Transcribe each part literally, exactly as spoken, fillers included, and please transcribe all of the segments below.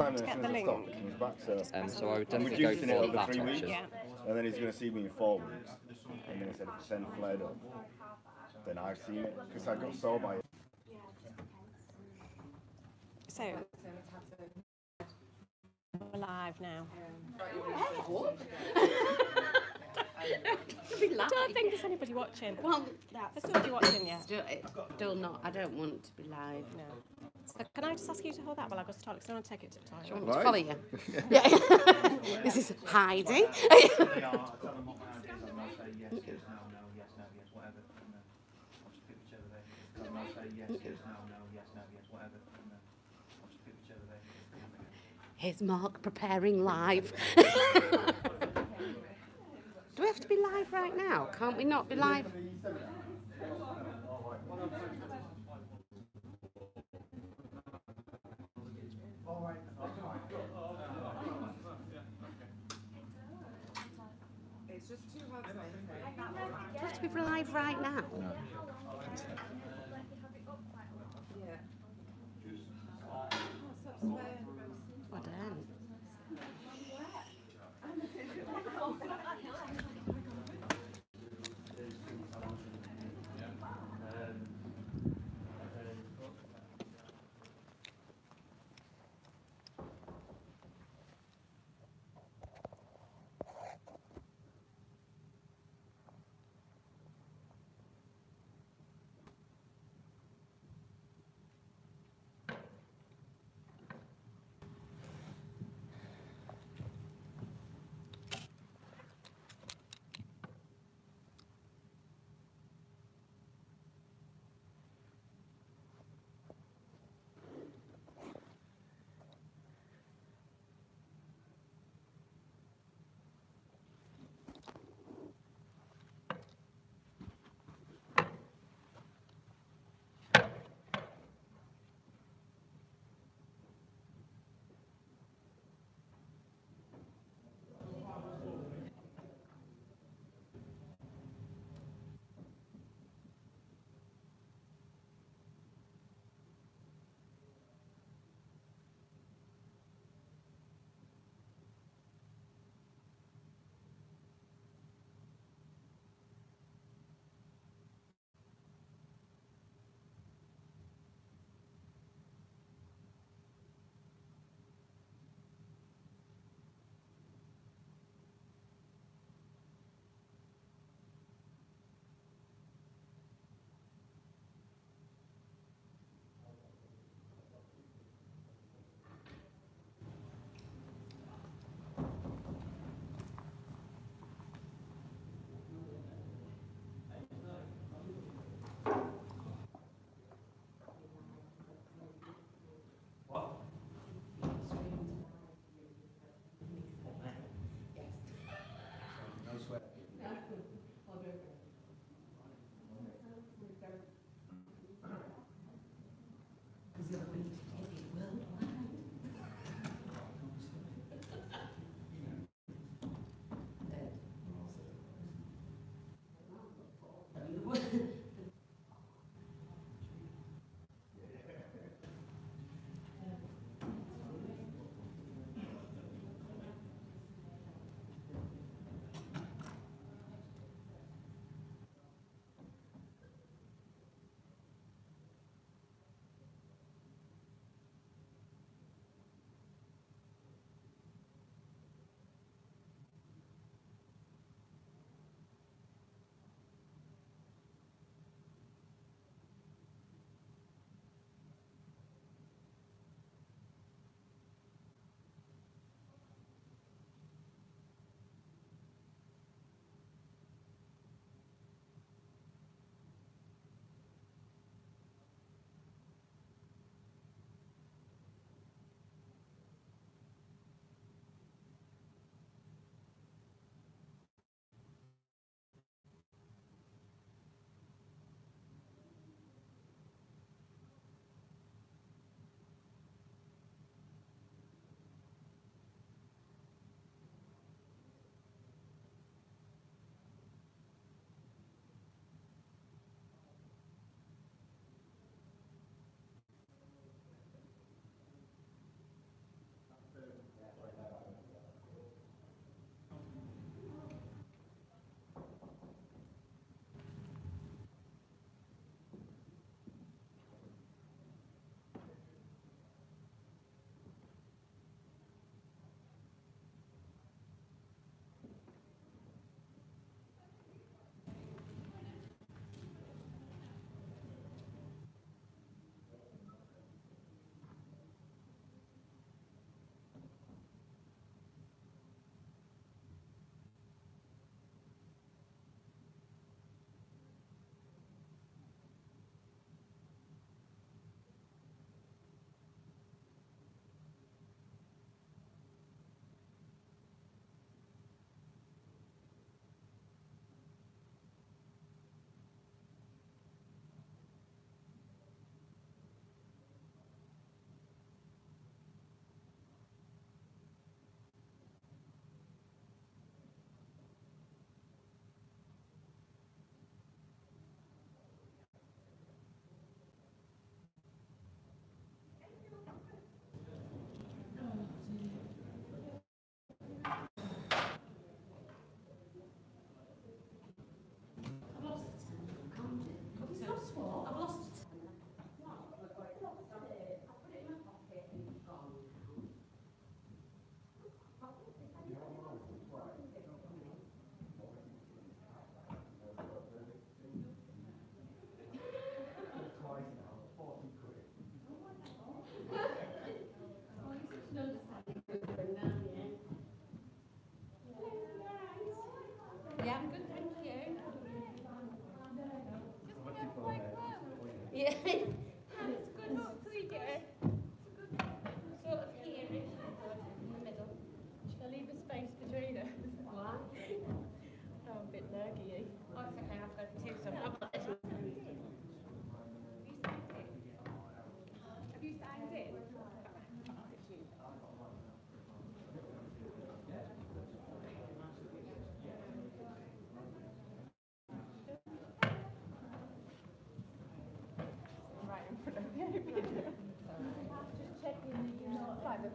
time, and as soon as I stop, it comes back. So, Um, so I would and we're definitely go juicing it for over that three weeks, option. Yeah. and then he's going to see me in four weeks. And then he said, if it's then flared up, then I've seen it because I got sore by it. So we're live now. I don't think there's anybody watching. Well, There's that's nobody watching yet. still, still not. I don't want to be live. No. So can I just ask you to hold that while I go to the toilet? Because I want to take it to the Do you toilet. want me to Right. follow you? Yeah. This is Heidi. Here's Mark preparing live. Do we have to be live right now? Can't we not be live? Do we have to be live right now? I don't.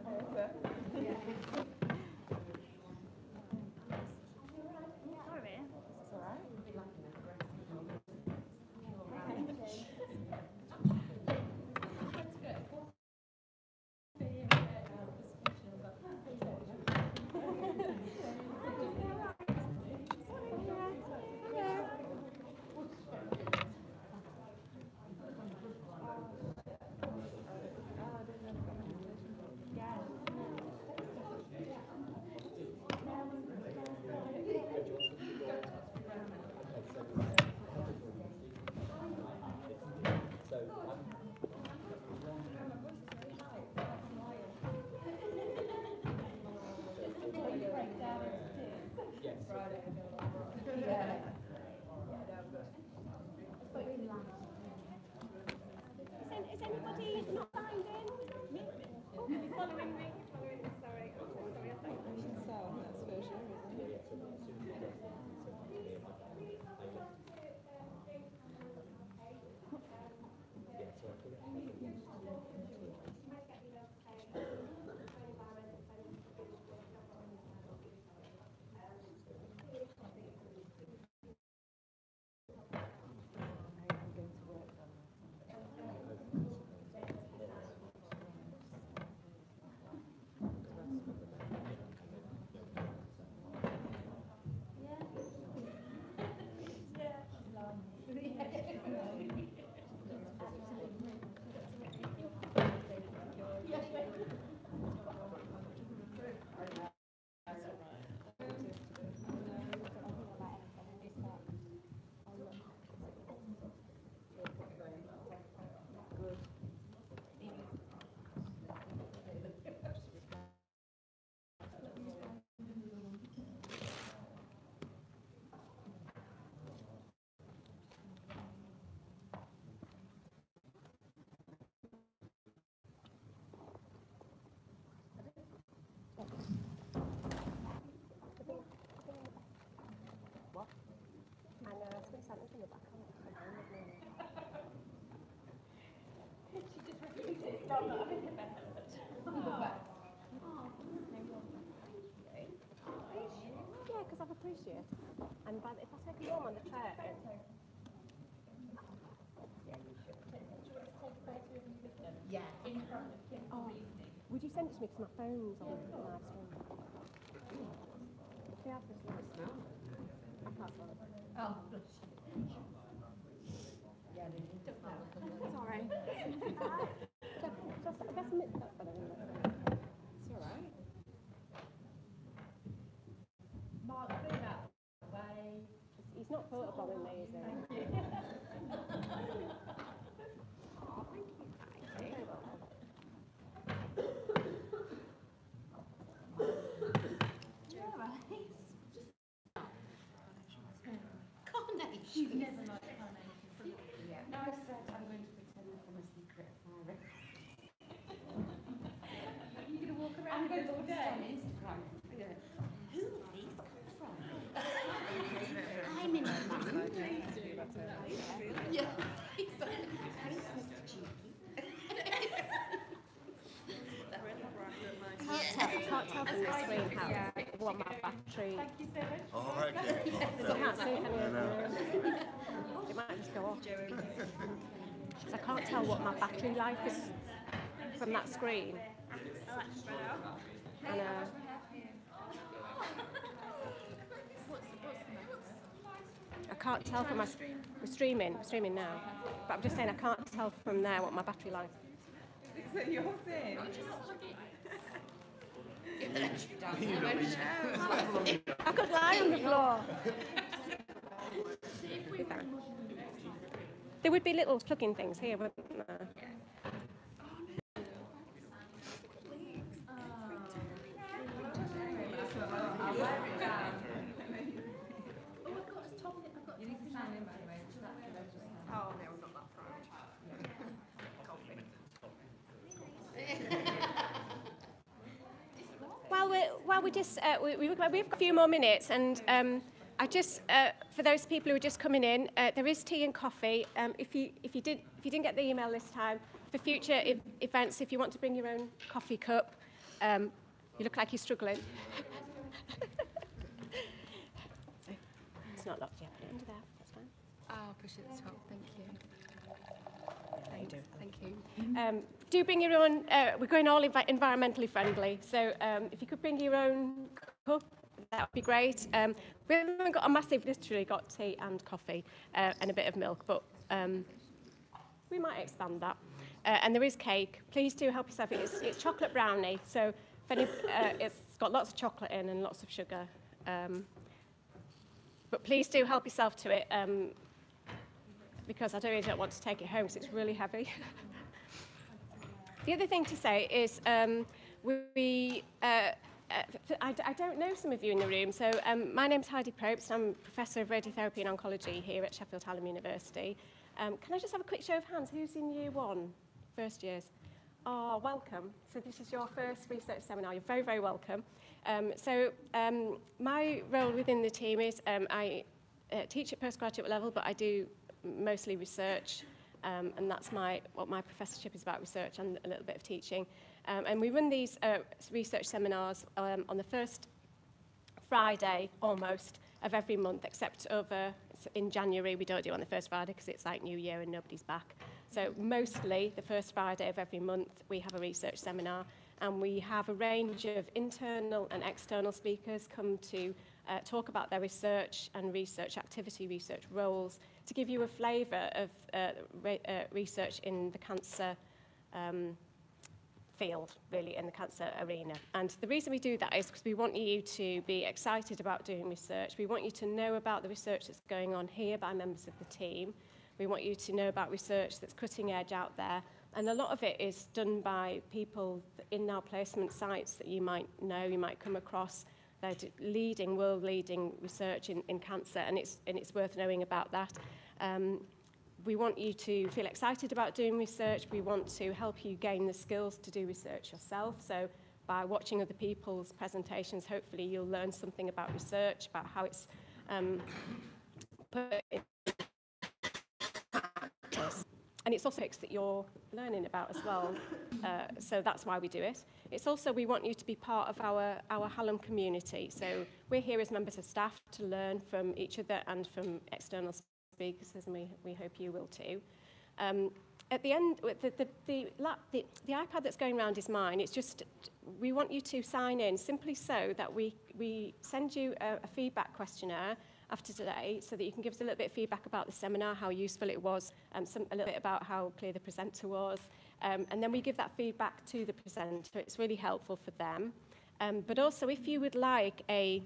Is anybody not signed in? Following me? Following me, sorry. Sorry, I think I should sell that version, isn't it? What? I know, I was going to say something about coming from home with me. She just repeats it, stop not having the best. Yeah, because I've appreciated it. And by the, if I take it home on the train... Yeah, in front of Kim. Oh, would you send it to me because my phone's on the live stream? If they have this nice smell. I can't smell it. Oh, yeah, it's all right. Just, just, that's a minute. That's better than that. It's all right. Mark, do that way. He's not photobombing me, is he? Oh, thank you, guys. Very well. You never like carnation. Yeah. No, I said I'm going to pretend I'm a secret fire. You're going to walk around with all day on Instagram. Who have these come from? I'm in a man. Yeah, exactly. Thanks, Mister Cheeky. Can't tell, can't tell from the screen how yeah. what my battery. Thank you so much. Oh, okay. So I can't see any of it might just go off. So I can't tell what my battery life is from that screen. And, uh, I can't tell from my we're streaming, we're streaming now. But I'm just saying I can't tell from there what my battery life. So you're saying? I could lie on the floor. There would be little plug-in things here, wouldn't there? You need to sign in, by the way. Oh, no, I'm not that proud. Well, we're, well, we just uh, we, we've got a few more minutes, and um, I just uh, for those people who are just coming in, uh, there is tea and coffee. Um, if you if you did if you didn't get the email this time, for future ev events, if you want to bring your own coffee cup, Um, you look like you're struggling. So, it's not locked yet. Put it under there. That's fine. I'll push it at the top, thank you. There you do. Thank you. Um, do bring your own, uh, we're going all envi- environmentally friendly, so um, if you could bring your own cup, that would be great. Um, we haven't got a massive, literally got tea and coffee uh, and a bit of milk, but um, we might expand that. Uh, and there is cake. Please do help yourself. It's, it's chocolate brownie, so if any, uh, it's got lots of chocolate in and lots of sugar. Um, but please do help yourself to it, um, because I don't really don't want to take it home because it's really heavy. The other thing to say is um, we, uh, uh, I, I don't know some of you in the room, so um, my name's Heidi Probst. I'm Professor of Radiotherapy and Oncology here at Sheffield Hallam University. Um, can I just have a quick show of hands? Who's in year one, first years? Oh, welcome. So this is your first research seminar. You're very, very welcome. Um, so um, my role within the team is um, I uh, teach at postgraduate level, but I do mostly research, um, and that's my what my professorship is about, research and a little bit of teaching. Um, and we run these uh, research seminars um, on the first Friday, almost, of every month, except over in January. We don't do it on the first Friday because it's like New Year and nobody's back. So mostly the first Friday of every month we have a research seminar, and we have a range of internal and external speakers come to uh, talk about their research and research activity, research roles, to give you a flavour of uh, re uh, research in the cancer um, field, really, in the cancer arena. And the reason we do that is because we want you to be excited about doing research. We want you to know about the research that's going on here by members of the team. We want you to know about research that's cutting edge out there. And a lot of it is done by people in our placement sites that you might know, you might come across. They're leading, world-leading research in, in cancer, and it's, and it's worth knowing about that. Um, we want you to feel excited about doing research. We want to help you gain the skills to do research yourself. So by watching other people's presentations, hopefully you'll learn something about research, about how it's um, put in practice. And it's also topics that you're learning about as well. Uh, so that's why we do it. It's also, we want you to be part of our, our Hallam community. So we're here as members of staff to learn from each other and from external speakers, and we, we hope you will too. Um, at the end, the, the, the, the, the iPad that's going around is mine. It's just, we want you to sign in simply so that we, we send you a, a feedback questionnaire after today, so that you can give us a little bit of feedback about the seminar, how useful it was, um, some, a little bit about how clear the presenter was, um, and then we give that feedback to the presenter. It's really helpful for them. Um, but also, if you would like a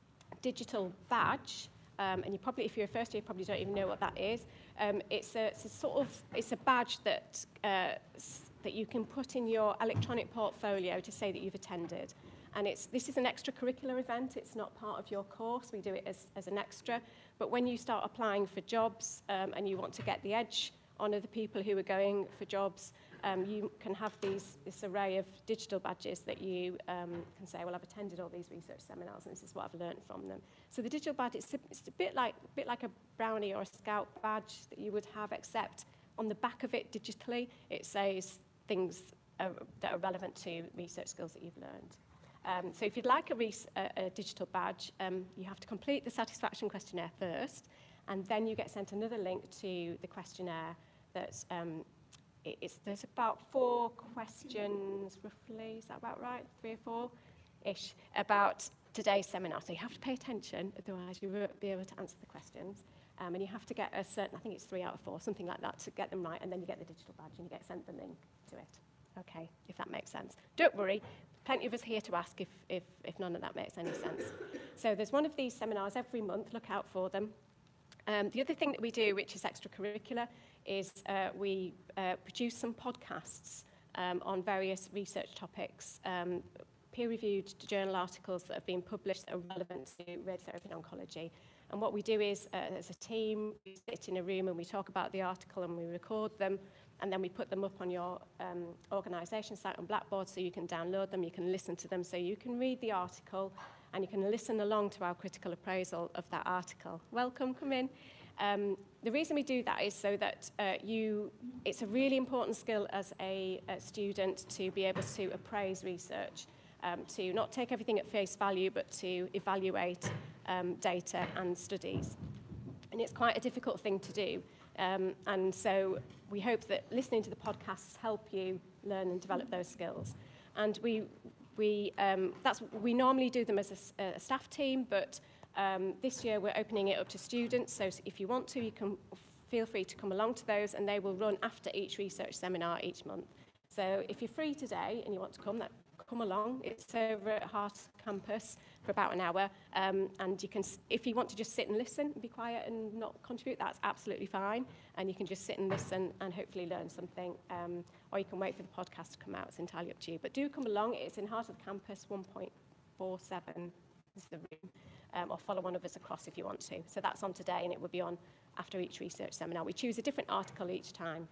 digital badge, um, and you probably, if you're a first year, you probably don't even know what that is. Um, it's, a, it's a sort of, it's a badge that uh, that you can put in your electronic portfolio to say that you've attended. And it's, this is an extracurricular event. It's not part of your course. We do it as, as an extra. But when you start applying for jobs um, and you want to get the edge on other people who are going for jobs, um, you can have these, this array of digital badges that you um, can say, well, I've attended all these research seminars and this is what I've learned from them. So the digital badge, it's a, it's a bit like, a bit like a brownie or a scout badge that you would have, except on the back of it digitally, it says things uh, that are relevant to research skills that you've learned. Um, so if you'd like a, res a, a digital badge, um, you have to complete the satisfaction questionnaire first, and then you get sent another link to the questionnaire. That's um, it, it's, there's about four questions, roughly, is that about right? Three or four-ish, about today's seminar. So you have to pay attention, otherwise you won't be able to answer the questions. Um, and you have to get a certain, I think it's three out of four, something like that, to get them right, and then you get the digital badge and you get sent the link to it. Okay, if that makes sense. Don't worry. Plenty of us here to ask if, if, if none of that makes any sense. So there's one of these seminars every month. Look out for them. Um, the other thing that we do, which is extracurricular, is uh, we uh, produce some podcasts um, on various research topics, um, peer-reviewed journal articles that have been published that are relevant to radiotherapy and oncology. And what we do is, uh, as a team, we sit in a room and we talk about the article and we record them, and then we put them up on your um, organisation site on Blackboard so you can download them, you can listen to them, so you can read the article and you can listen along to our critical appraisal of that article. Welcome, come in. Um, the reason we do that is so that uh, you, it's a really important skill as a, a student to be able to appraise research. um, to not take everything at face value, but to evaluate um, data and studies. And it's quite a difficult thing to do. Um, and so we hope that listening to the podcasts help you learn and develop those skills. And we, we, um, that's, we normally do them as a, a staff team, but um, this year we're opening it up to students. So if you want to, you can feel free to come along to those, and they will run after each research seminar each month. So if you're free today and you want to come, that, come along. It's over at Hart campus for about an hour, um, and you can, if you want to just sit and listen and be quiet and not contribute, that's absolutely fine, and you can just sit and listen and hopefully learn something, um, or you can wait for the podcast to come out. It's entirely up to you, but do come along. It's in Heart of the Campus, one point four seven is the room, um, or follow one of us across if you want to. So that's on today, and it will be on after each research seminar. We choose a different article each time.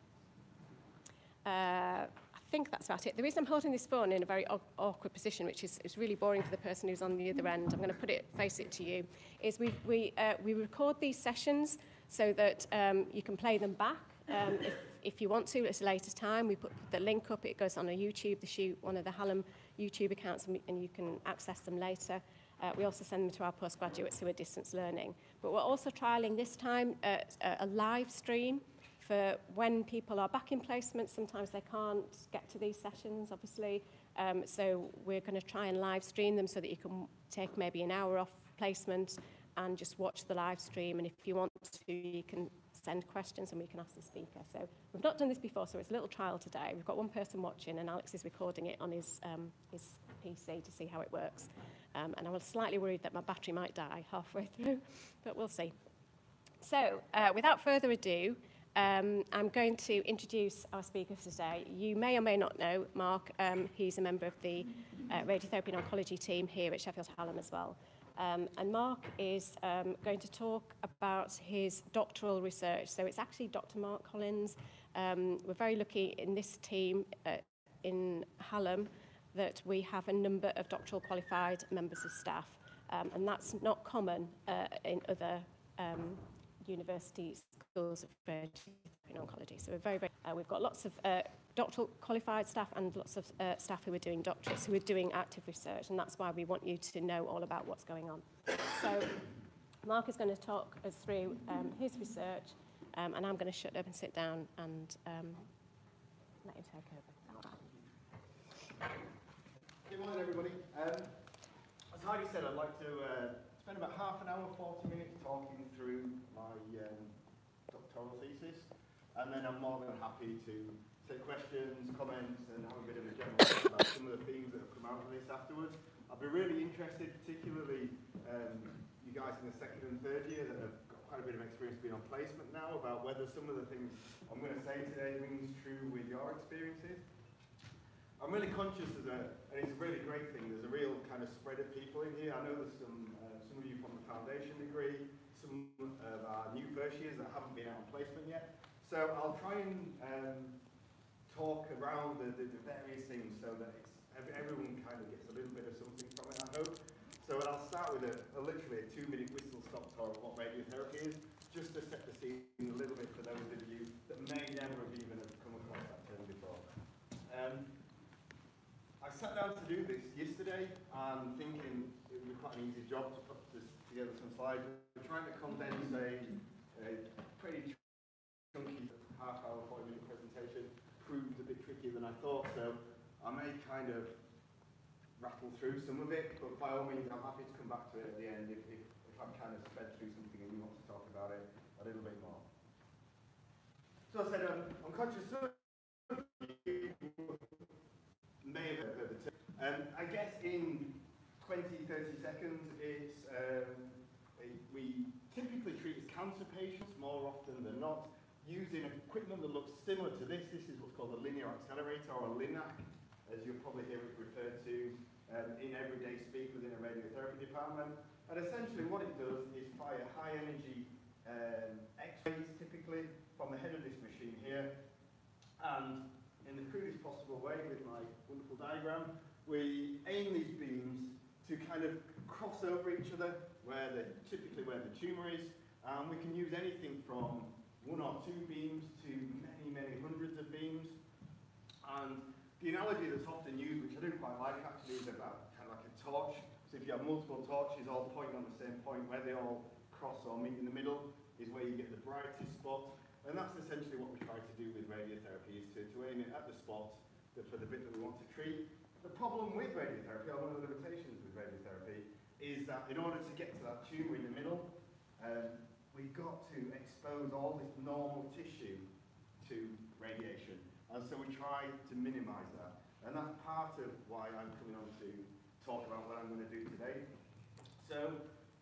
Uh, I think that's about it. The reason I'm holding this phone in a very aw awkward position, which is, is really boring for the person who's on the other end, I'm going to put it, face it to you, is we, we, uh, we record these sessions so that um, you can play them back um, if, if you want to at a later time. We put the link up, it goes on a YouTube, the shoot, one of the Hallam YouTube accounts, and, we, and you can access them later. Uh, we also send them to our postgraduates who are distance learning. But we're also trialling this time uh, a live stream for when people are back in placement. Sometimes they can't get to these sessions, obviously. Um, so we're going to try and live stream them so that you can take maybe an hour off placement and just watch the live stream. And if you want to, you can send questions and we can ask the speaker. So we've not done this before, so it's a little trial today. We've got one person watching, and Alex is recording it on his, um, his P C to see how it works. Um, and I was slightly worried that my battery might die halfway through, but we'll see. So uh, without further ado, um, I'm going to introduce our speaker today. You may or may not know Mark. Um, he's a member of the uh, radiotherapy and oncology team here at Sheffield Hallam as well. Um, and Mark is um, going to talk about his doctoral research. So it's actually Doctor Mark Collins. Um, we're very lucky in this team uh, in Hallam that we have a number of doctoral qualified members of staff, um, and that's not common uh, in other um, university schools of radiotherapy and oncology. So we're very, very, uh, we've got lots of uh, doctoral qualified staff and lots of uh, staff who are doing doctorates, who are doing active research, and that's why we want you to know all about what's going on. So Mark is going to talk us through um, his research, um, and I'm going to shut up and sit down and um, let him take over. Good morning, everybody. Um, as Heidi said, I'd like to uh, spend about half an hour, forty minutes talking through my um, doctoral thesis, and then I'm more than happy to take questions, comments, and have a bit of a general talk about some of the themes that have come out of this afterwards. I'd be really interested, particularly um, you guys in the second and third year that have got quite a bit of experience being on placement now, about whether some of the things I'm going to say today rings true with your experiences. I'm really conscious, there's a, and it's a really great thing, there's a real kind of spread of people in here. I know there's some, uh, some of you from the foundation degree, some of our new first years that haven't been out on placement yet. So I'll try and um, talk around the, the, the various things so that it's, everyone kind of gets a little bit of something from it, I hope. So I'll start with a, a literally a two minute whistle stop tour of what radiotherapy is, just to set the scene a little bit for those of you that may never have even have come across that term before. Um, I sat down to do this yesterday and thinking it would be quite an easy job to put this, together some slides. We're trying to condense a, a pretty chunky half hour, forty minute presentation. Proved a bit trickier than I thought, so I may kind of rattle through some of it, but by all means I'm happy to come back to it at the end if, if, if I've kind of sped through something and you want to talk about it a little bit more. So I said um, I'm conscious of may have heard the term. Um, I guess in twenty, thirty seconds, it's, um, a, we typically treat as cancer patients more often than not, using equipment that looks similar to this. This is what's called a linear accelerator, or a LINAC, as you'll probably hear it referred to um, in everyday speak within a radiotherapy department. And essentially what it does is fire high energy um, X-rays, typically, from the head of this machine here, and in the crudest possible way with my wonderful diagram, we aim these beams to kind of cross over each other, where the, typically where the tumour is, and we can use anything from one or two beams to many, many hundreds of beams. And The analogy that's often used, which I don't quite like actually, is about kind of like a torch. So if you have multiple torches all pointing on the same point, where they all cross or meet in the middle is where you get the brightest spot. And that's essentially what we try to do with radiotherapy, is to, to aim it at the spot that for the bit that we want to treat. The problem with radiotherapy, or one of the limitations with radiotherapy, is that in order to get to that tumour in the middle, um, we've got to expose all this normal tissue to radiation. And so we try to minimise that. And that's part of why I'm coming on to talk about what I'm going to do today. So,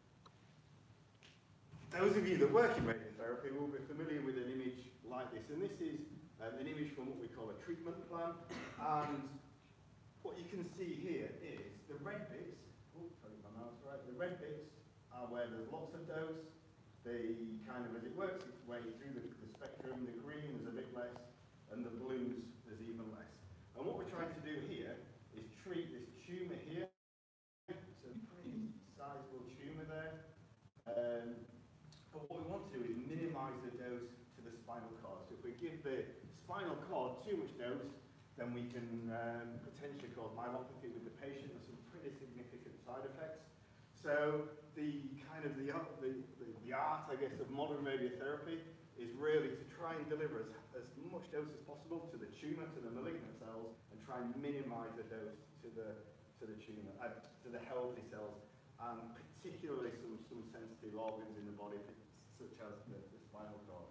those of you that work in radiotherapy will be familiar with an image like this. And this is um, an image from what we call a treatment plan. And what you can see here is the red bits, oh, sorry, my mouse, right, the red bits are where there's lots of dose. They kind of, as it works its way through the, the spectrum, the green is a bit less, and the blues there's even less. And what we're trying to do here is treat this tumour here. It's a pretty sizable tumour there. Um, but what we want to do is minimise the dose to the spinal cord. So if we give the spinal cord too much dose, then we can um, potentially cause myelopathy with the patient with some pretty significant side effects. So the kind of the, the, the, the art, I guess, of modern radiotherapy is really to try and deliver as, as much dose as possible to the tumour, to the malignant cells, and try and minimise the dose to the to the tumour, uh, to the healthy cells, and particularly some, some sensitive organs in the body, such as the, the spinal cord.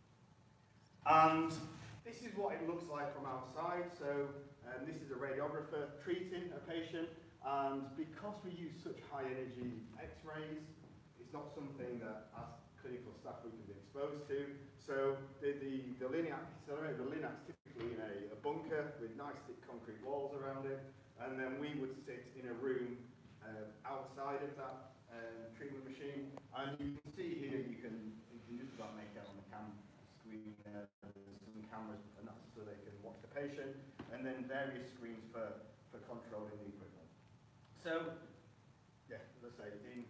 And this is what it looks like from outside. So um, this is a radiographer treating a patient, and because we use such high energy X-rays, it's not something that as clinical staff we can be exposed to. So the, the, the Linac accelerator, the Linac's typically in a, a bunker with nice thick concrete walls around it, and then we would sit in a room uh, outside of that um, treatment machine. And you can see here, you can, you can just about make out on the cam screen, uh, there's some cameras, and that's so they can watch the patient, and then various screens for, for controlling the equipment. So, yeah, as I say, in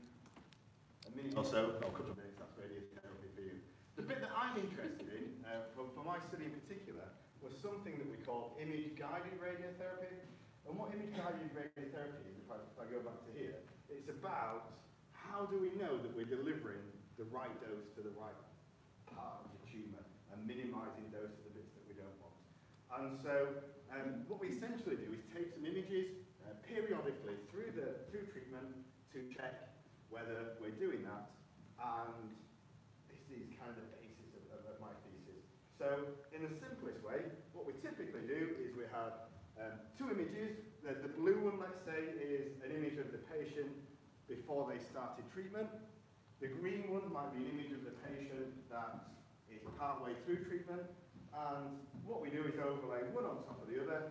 a minute or so, or a couple of minutes, that's radiotherapy for you. The bit that I'm interested in, uh, for, for my study in particular, was something that we call image-guided radiotherapy. And what image-guided radiotherapy is, if I, if I go back to here, it's about how do we know that we're delivering the right dose to the right part of the tumour and minimising dose to the bits that we don't want. And so um, what we essentially do is take some images uh, periodically through the through treatment to check whether we're doing that, and this is kind of the basis of, of, of my thesis. So in the simplest way, what we typically do is we have um, two images. The, the blue one, let's say, is an image of the patient before they started treatment. The green one might be an image of the patient that is partway through treatment. And what we do is overlay one on top of the other,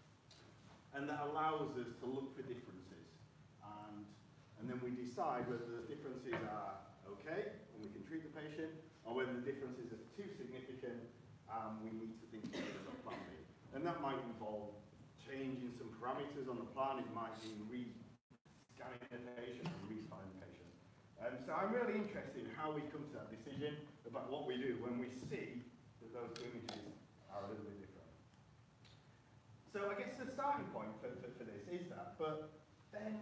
and that allows us to look for differences. And, and then we decide whether those differences are okay, and we can treat the patient, or whether the differences are too significant, and we need to think about plan B. And that might involve changing some parameters on the plan. It might mean re-scanning the patient and re-spying the patient. Um, so I'm really interested in how we come to that decision about what we do when we see that those two images are a little bit different. So I guess the starting point for, for, for this is that, but then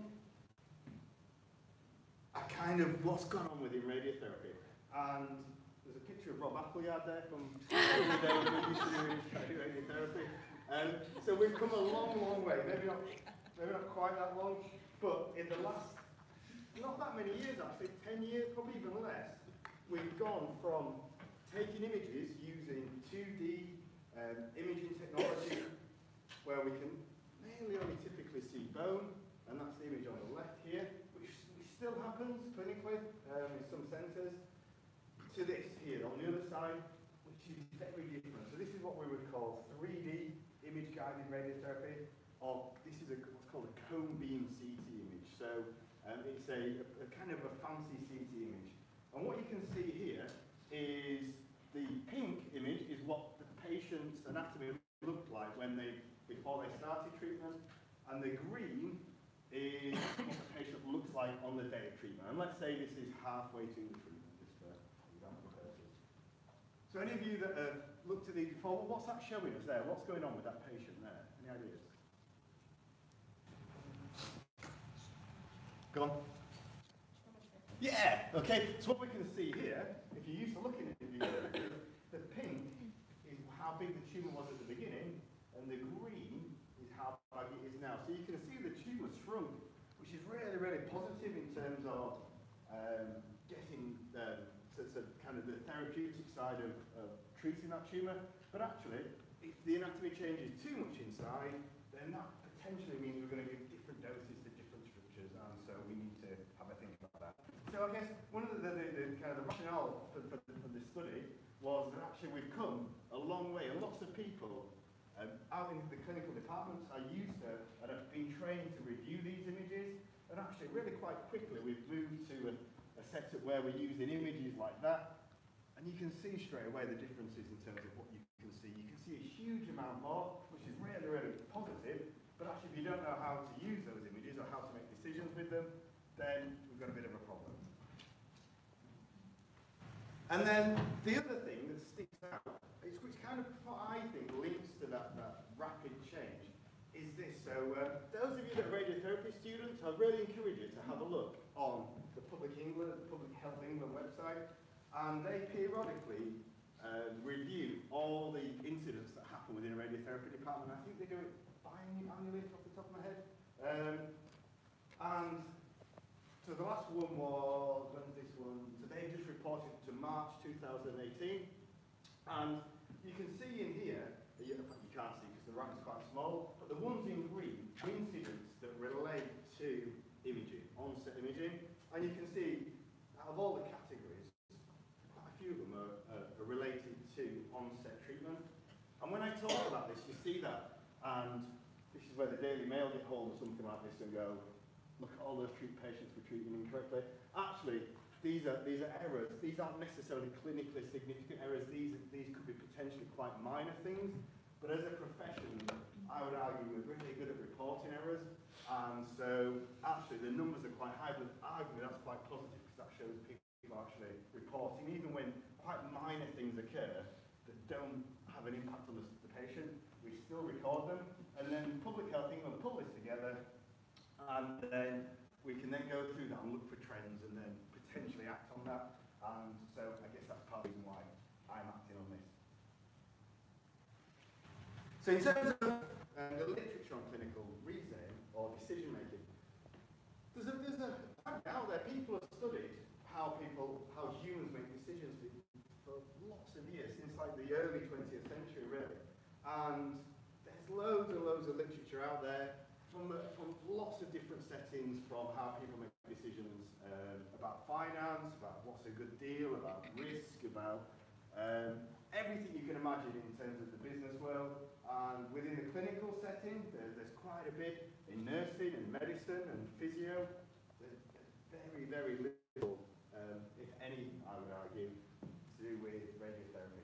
I kind of, what's gone on within radiotherapy? And there's a picture of Rob Appleyard there from the day when we used to do radiotherapy. Um, so we've come a long, long way. Maybe not, maybe not quite that long, but in the last, not that many years actually, ten years, probably even less, we've gone from taking images using two D um, imaging technology, where we can mainly only typically see bone, and that's the image on the left here, which, which still happens clinically um, in some centres, to this here on the other side, which is very different. So this is what we would call three D image-guided radiotherapy, or this is a, what's called a cone beam C T image. So um, it's a, a, a kind of a fancy C T image. And what you can see here is the pink image is what the patient's anatomy looked like when they, before they started treatment, and the green is what the patient looks like on the day of treatment. And let's say this is halfway through the treatment, just for example purposes. So any of you that have looked at these before, well, what's that showing us there? What's going on with that patient there? Any ideas? Go on. Yeah, okay, so what we can see here, if you're used to looking at the view, the pink is how big the tumour was at the beginning, and the green is how big it is now. So you can see the tumour shrunk, which is really, really positive in terms of um, getting the, so, so kind of the therapeutic side of, of treating that tumour. But actually, if the anatomy changes too much inside, then that potentially means we're going to give different doses to different structures, and so we need to have a think about that. So I guess one of the, the, the, the kind of the rationale for, for, for this study was that actually we've come a long way, and lots of people um, out in the clinical departments are used to and have been trained to review these images, and actually really quite quickly we've moved to a, a setup where we're using images like that, and you can see straight away the differences in terms of what you can see. You can see a huge amount more, which is really, really positive, but actually if you don't know how to use those images or how to make decisions with them, then we've got a bit of a problem. And then the other thing that sticks out, is, which kind of, I think, links to that, that rapid change, is this. So uh, those of you that are radiotherapy students, I really encourage you to have a look on the Public England, the Public Health England website, and they periodically uh, review all the incidents that happen within a radiotherapy department. I think they do it biannually off the top of my head. Um, and so the last one was, when's this one? So they just reported to March two thousand eighteen. And you can see in here, you, you can't see because the rank is quite small, but the ones in green are incidents that relate to imaging, onset imaging. And you can see, out of all the categories, quite a few of them are, uh, are related to onset treatment. And when I talk about this, you see that. And this is where the Daily Mail get hold of something like this and go, look at all those treat patients we're treating incorrectly. Actually, these are these are errors. These aren't necessarily clinically significant errors. These these could be potentially quite minor things. But as a profession, I would argue we're really good at reporting errors. And so actually the numbers are quite high, but arguably that's quite positive because that shows people are actually reporting, even when quite minor things occur that don't have an impact on the, the patient, we still record them. And then Public Health England pull this together, and then we can then go through that and look for trends and then potentially act on that. And so I guess that's part of the reason why I'm acting on this. So in terms of um, the literature on clinical reasoning or decision making, there's a, there's a out there, people have studied how people, how humans make decisions for lots of years, since like the early twentieth century really. And there's loads and loads of literature out there from, uh, from lots of different settings, from how people make decisions um, about finance, about what's a good deal, about risk, about um, everything you can imagine in terms of the business world. And within the clinical setting, there, there's quite a bit in nursing and medicine and physio. There's very, very little, um, if any, I would argue, to do with radiotherapy.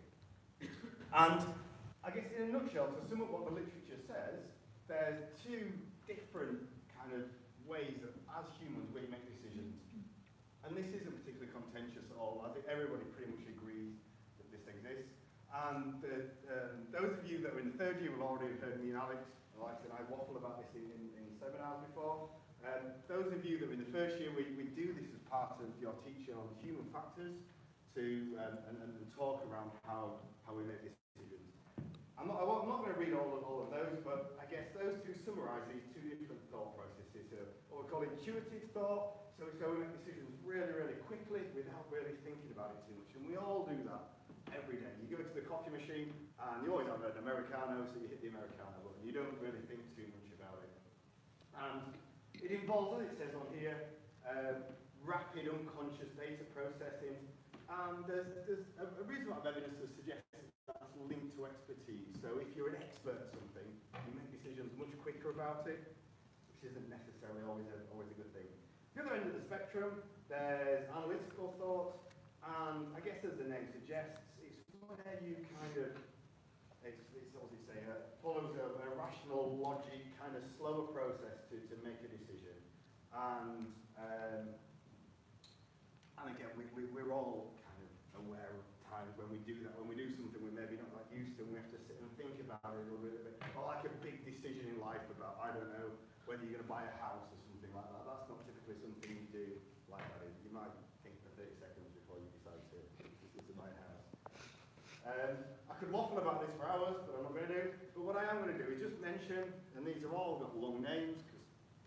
And I guess in a nutshell, to sum up what the literature says, there's two different kind of ways that as humans we make decisions. And this isn't particularly contentious at all. I think everybody pretty much agrees that this exists. And the, um, those of you that are in the third year will already have heard me and Alex, Alex and I waffle about this in, in, in seminars before. Um, those of you that are in the first year, we, we do this as part of your teaching on human factors to um, and, and talk around how, how we make decisions. I'm not, I'm not going to read all of, all of those, but I guess those two summarise these two different thought processes. So what we call intuitive thought, so, so we make decisions really, really quickly without really thinking about it too much. And we all do that every day. You go to the coffee machine, and you always have an Americano, so you hit the Americano button. You don't really think too much about it. And it involves, as it says on here, um, rapid unconscious data processing. And there's, there's a, a reasonable amount of evidence that suggests that's linked to expertise. So if you're an expert at something, you make decisions much quicker about it, which isn't necessarily always a, always a good thing. The other end of the spectrum, there's analytical thought, and I guess as the name suggests, it's where you kind of, it's, it's what does it say, uh, follows a, a rational logic, kind of slower process to, to make a decision. And um, and again, we, we, we're all kind of aware of times when we do that, when we do something we're maybe not that used to, and we have to sit and think about it a little bit, or like a big decision in life about, I don't know, whether you're going to buy a house or something like that. That's not typically something you do like that. You might think for thirty seconds before you decide to, to, to buy a house. Um, I could waffle about this for hours, but I'm not going to do. But what I am going to do is just mention, and these have all got long names, because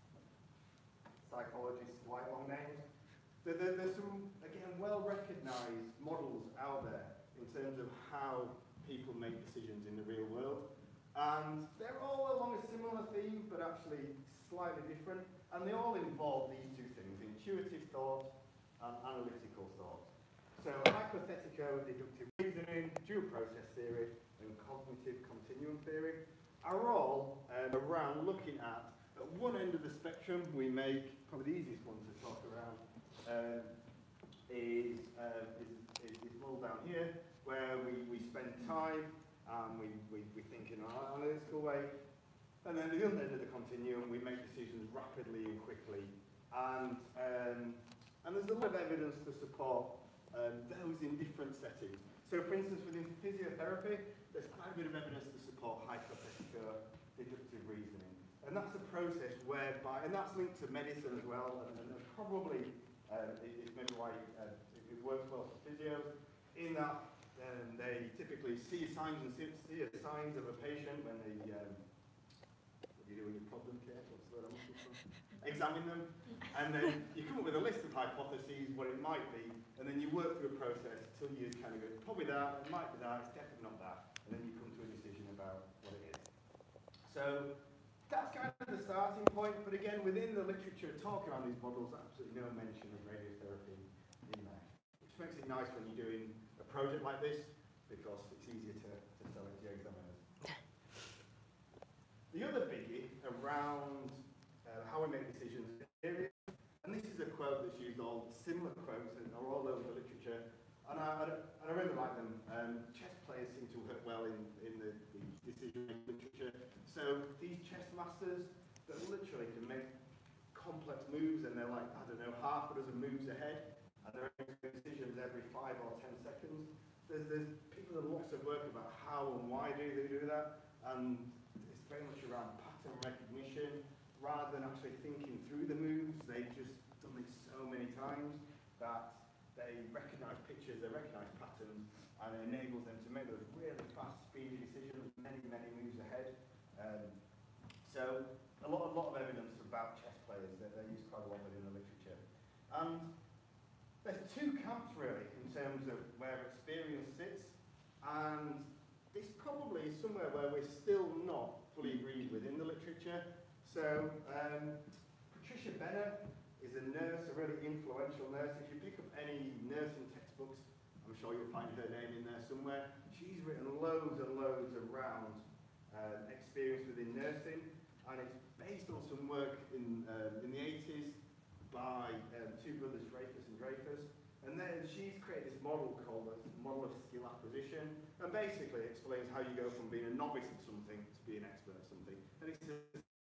psychologists like long names. There, there, there's some, again, well-recognised models out there in terms of how people make decisions in the real world. And they're all along a similar theme, but actually slightly different. And they all involve these two things, intuitive thought and analytical thought. So hypothetico-deductive reasoning, dual process theory, and cognitive continuum theory are all um, around looking at, at one end of the spectrum, we make, probably the easiest one to talk around, um, is, um, is, is, is model down here, where we, we spend time and we, we, we think in an analytical way. And then the other end of the continuum, we make decisions rapidly and quickly. And, um, and there's a lot of evidence to support um, those in different settings. So for instance, within physiotherapy, there's quite a bit of evidence to support hypothetico-deductive reasoning. And that's a process whereby, and that's linked to medicine as well, and, and probably um, it, it's maybe why uh, it, it works well for physios, in that um, they typically see signs and see, see signs of a patient when they, um, what do you do when you problem care? What's the word I'm looking for? Examine them, and then you come up with a list of hypotheses, what it might be, and then you work through a process till you kind of go, probably that, it might be that, it's definitely not that, and then you come to a decision about what it is. So that's kind of the starting point, but again, within the literature talking around these models, absolutely no mention of radiotherapy in there, which makes it nice when you're doing a project like this, because it's easier to, to sell it to your examiners. The other biggie around uh, how we make decisions in theory, and this is a quote that's used, all similar quotes and are all over the literature, and I, and I really like them. Um, chess players seem to work well in, in the, the decision-making literature. So these chess masters that literally can make complex moves, and they're like, I don't know, half a dozen moves ahead, and they're making decisions every five or ten seconds. There's, there's people that do lots of work about how and why do they do that, and it's very much around pattern recognition, rather than actually thinking through the moves. They've just done it so many times that they recognise pictures, they recognise patterns, and it enables them to make those really fast, speedy decisions, many, many moves ahead. Um, so a lot, a lot of evidence about chess players that they're used quite a lot within the literature. And there's two camps really in terms of where experience sits, and this probably is somewhere where we're still not fully agreed within the literature. So um, Patricia Benner is a nurse, a really influential nurse. If you pick up any nursing textbooks, I'm sure you'll find her name in there somewhere. She's written loads and loads around uh, experience within nursing, and it's based on some work in, um, in the eighties by um, two brothers, Dreyfus and Dreyfus. And then she's created this model called the model of skill acquisition, and basically explains how you go from being a novice at something to being an expert at something. And it's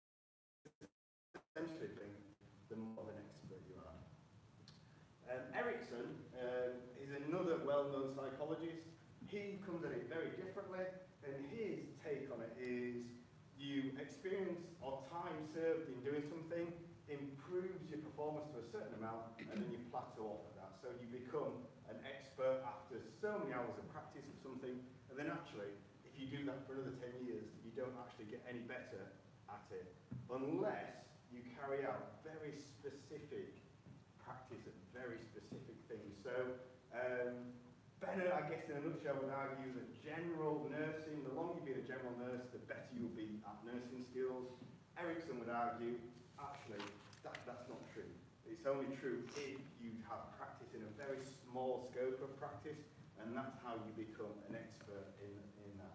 essentially thing, the more of an expert you are. Um, Erickson um, is another well-known psychologist. He comes at it very differently, and his take on it is you experience or time served in doing something improves your performance to a certain amount, and then you plateau off at that. So you become an expert after so many hours of practice of something, and then actually, if you do that for another ten years, you don't actually get any better at it, unless you carry out very specific practice at very specific things. So um, Benner, I guess in a nutshell, would argue that general nursing, the longer you be a general nurse, the better you'll be at nursing skills. Erickson would argue, actually, that, that's not true. It's only true if you have practice in a very small scope of practice, and that's how you become an expert in, in that.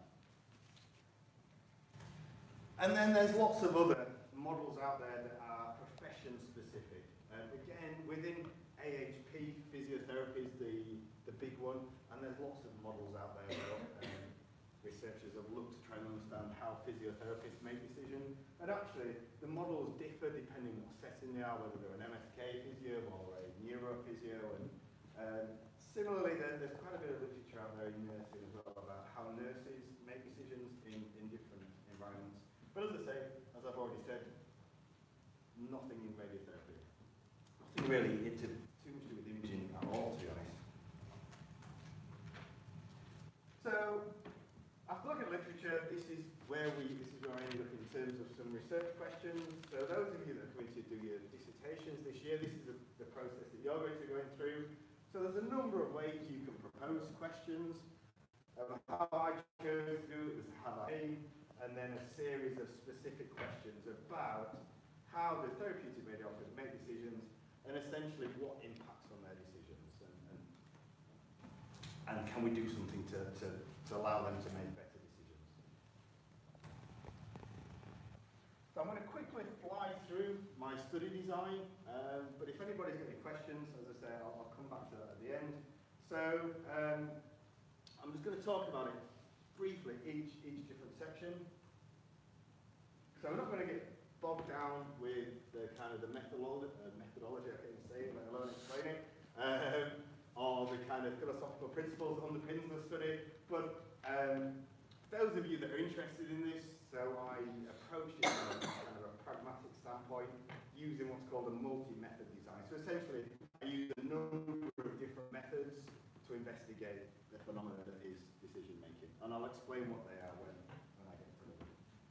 And then there's lots of other models out there that are profession specific. Um, again, within A H P, physiotherapy is the, the big one, and there's lots of models out there where um, researchers have looked to try and understand how physiotherapists make decisions. And actually, the models differ depending what setting they are, whether they're an M S K physio or a neurophysio. And um, Similarly, there, there's quite a bit of literature out there in nursing as well about how nurses make decisions in, in different environments. But as I say, as I've already said, nothing in radiotherapy. Nothing really into too much to do with imaging at all, to be honest. So, after looking at literature, this is where we this is where I ended up in terms of some research questions. So those of you that are coming to do your dissertations this year, this is the, the process that you're going to go through. So there's a number of ways you can propose questions. Um, how I chose to do it was have a aim, and then a series of specific questions about how the therapeutic radiographers make decisions, and essentially what impacts on their decisions, and, and, and can we do something to, to, to allow them to make better decisions. So I'm going to quickly fly through my study design, um, but if anybody's got any questions, as I say, I'll, I'll come back to that at the end. So um, I'm just going to talk about it briefly, each, each different section. So I'm not going to get bogged down with the kind of the methodology, uh, methodology I can't say it, let alone explain it, um, or the kind of philosophical principles that underpins the study. But um, those of you that are interested in this, so I approached it from a kind of a pragmatic standpoint, using what's called a multi-method design. So essentially, I use a number of different methods to investigate the phenomena that is decision making, and I'll explain what they are when, when I get to them.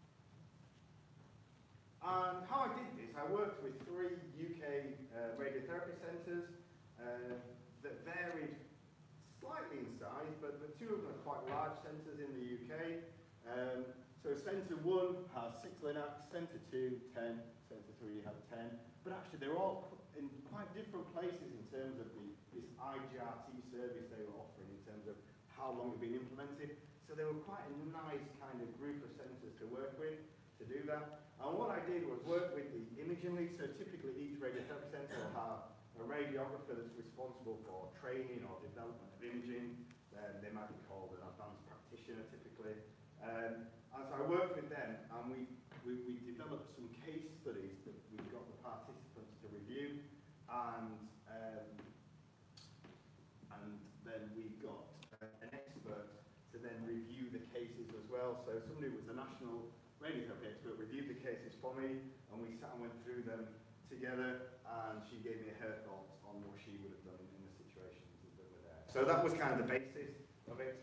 And how I did this, I worked with three U K uh, radiotherapy centres uh, that varied slightly in size, but, but two of them are quite large centres in the U K. Um, so Centre one has six Linacs, Centre two, ten, Centre three had ten, but actually they're all in quite different places in terms of the, this I G R T service they were offering in terms of how long it had been implemented. So they were quite a nice kind of group of centres to work with to do that. And what I did was work with the imaging lead. So typically each radiotherapy centre will have a radiographer that's responsible for training or development of imaging. Um, they might be called an advanced practitioner typically. Um, and so I worked with them, and we, we, we developed some case studies that we got the participants to review, and um, and then we got uh, an expert to then review the cases as well. So somebody who was a national radiotherapy expert reviewed the cases for me, and we sat and went through them together, and she gave me her thoughts on what she would have done in the situations that were there. So that was kind of the basis of it.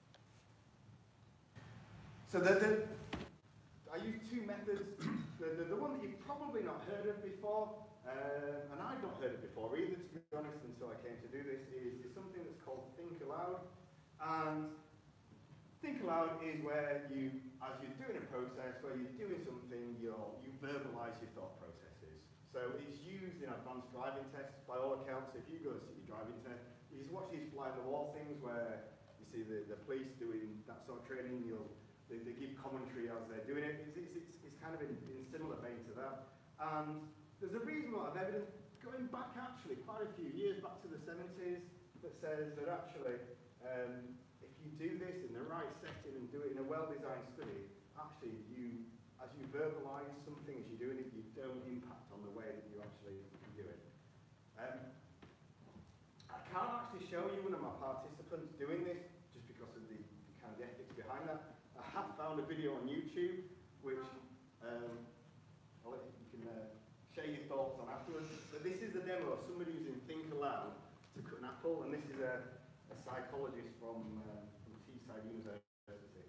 So the, the, I used two methods. The, the, the one that you've probably not heard of before, uh, and I'd not heard of before either, to be honest, until I came to do this, is, is something that's called Think Aloud. And Think Aloud is where you, as you're doing a process, where you're doing something, you're, you verbalise your thought processes. So it's used in advanced driving tests, by all accounts. If you go and see your driving test, you just watch these fly-on-the-wall things where you see the, the police doing that sort of training, you'll They, they give commentary as they're doing it. It's, it's, it's, it's kind of in, in similar vein to that. And there's a reasonable amount of evidence going back actually quite a few years, back to the seventies, that says that actually um, if you do this in the right setting and do it in a well-designed study, actually you, as you verbalise something as you're doing it, you don't impact on the way that you actually do it. Um, I can't actually show you one of my participants doing this just because of the, the kind of the ethics behind that. I have found a video on YouTube, which um, I'll let you, you can uh, share your thoughts on afterwards. But this is a demo of somebody using Think Aloud to cut an apple, and this is a, a psychologist from, uh, from Teesside University.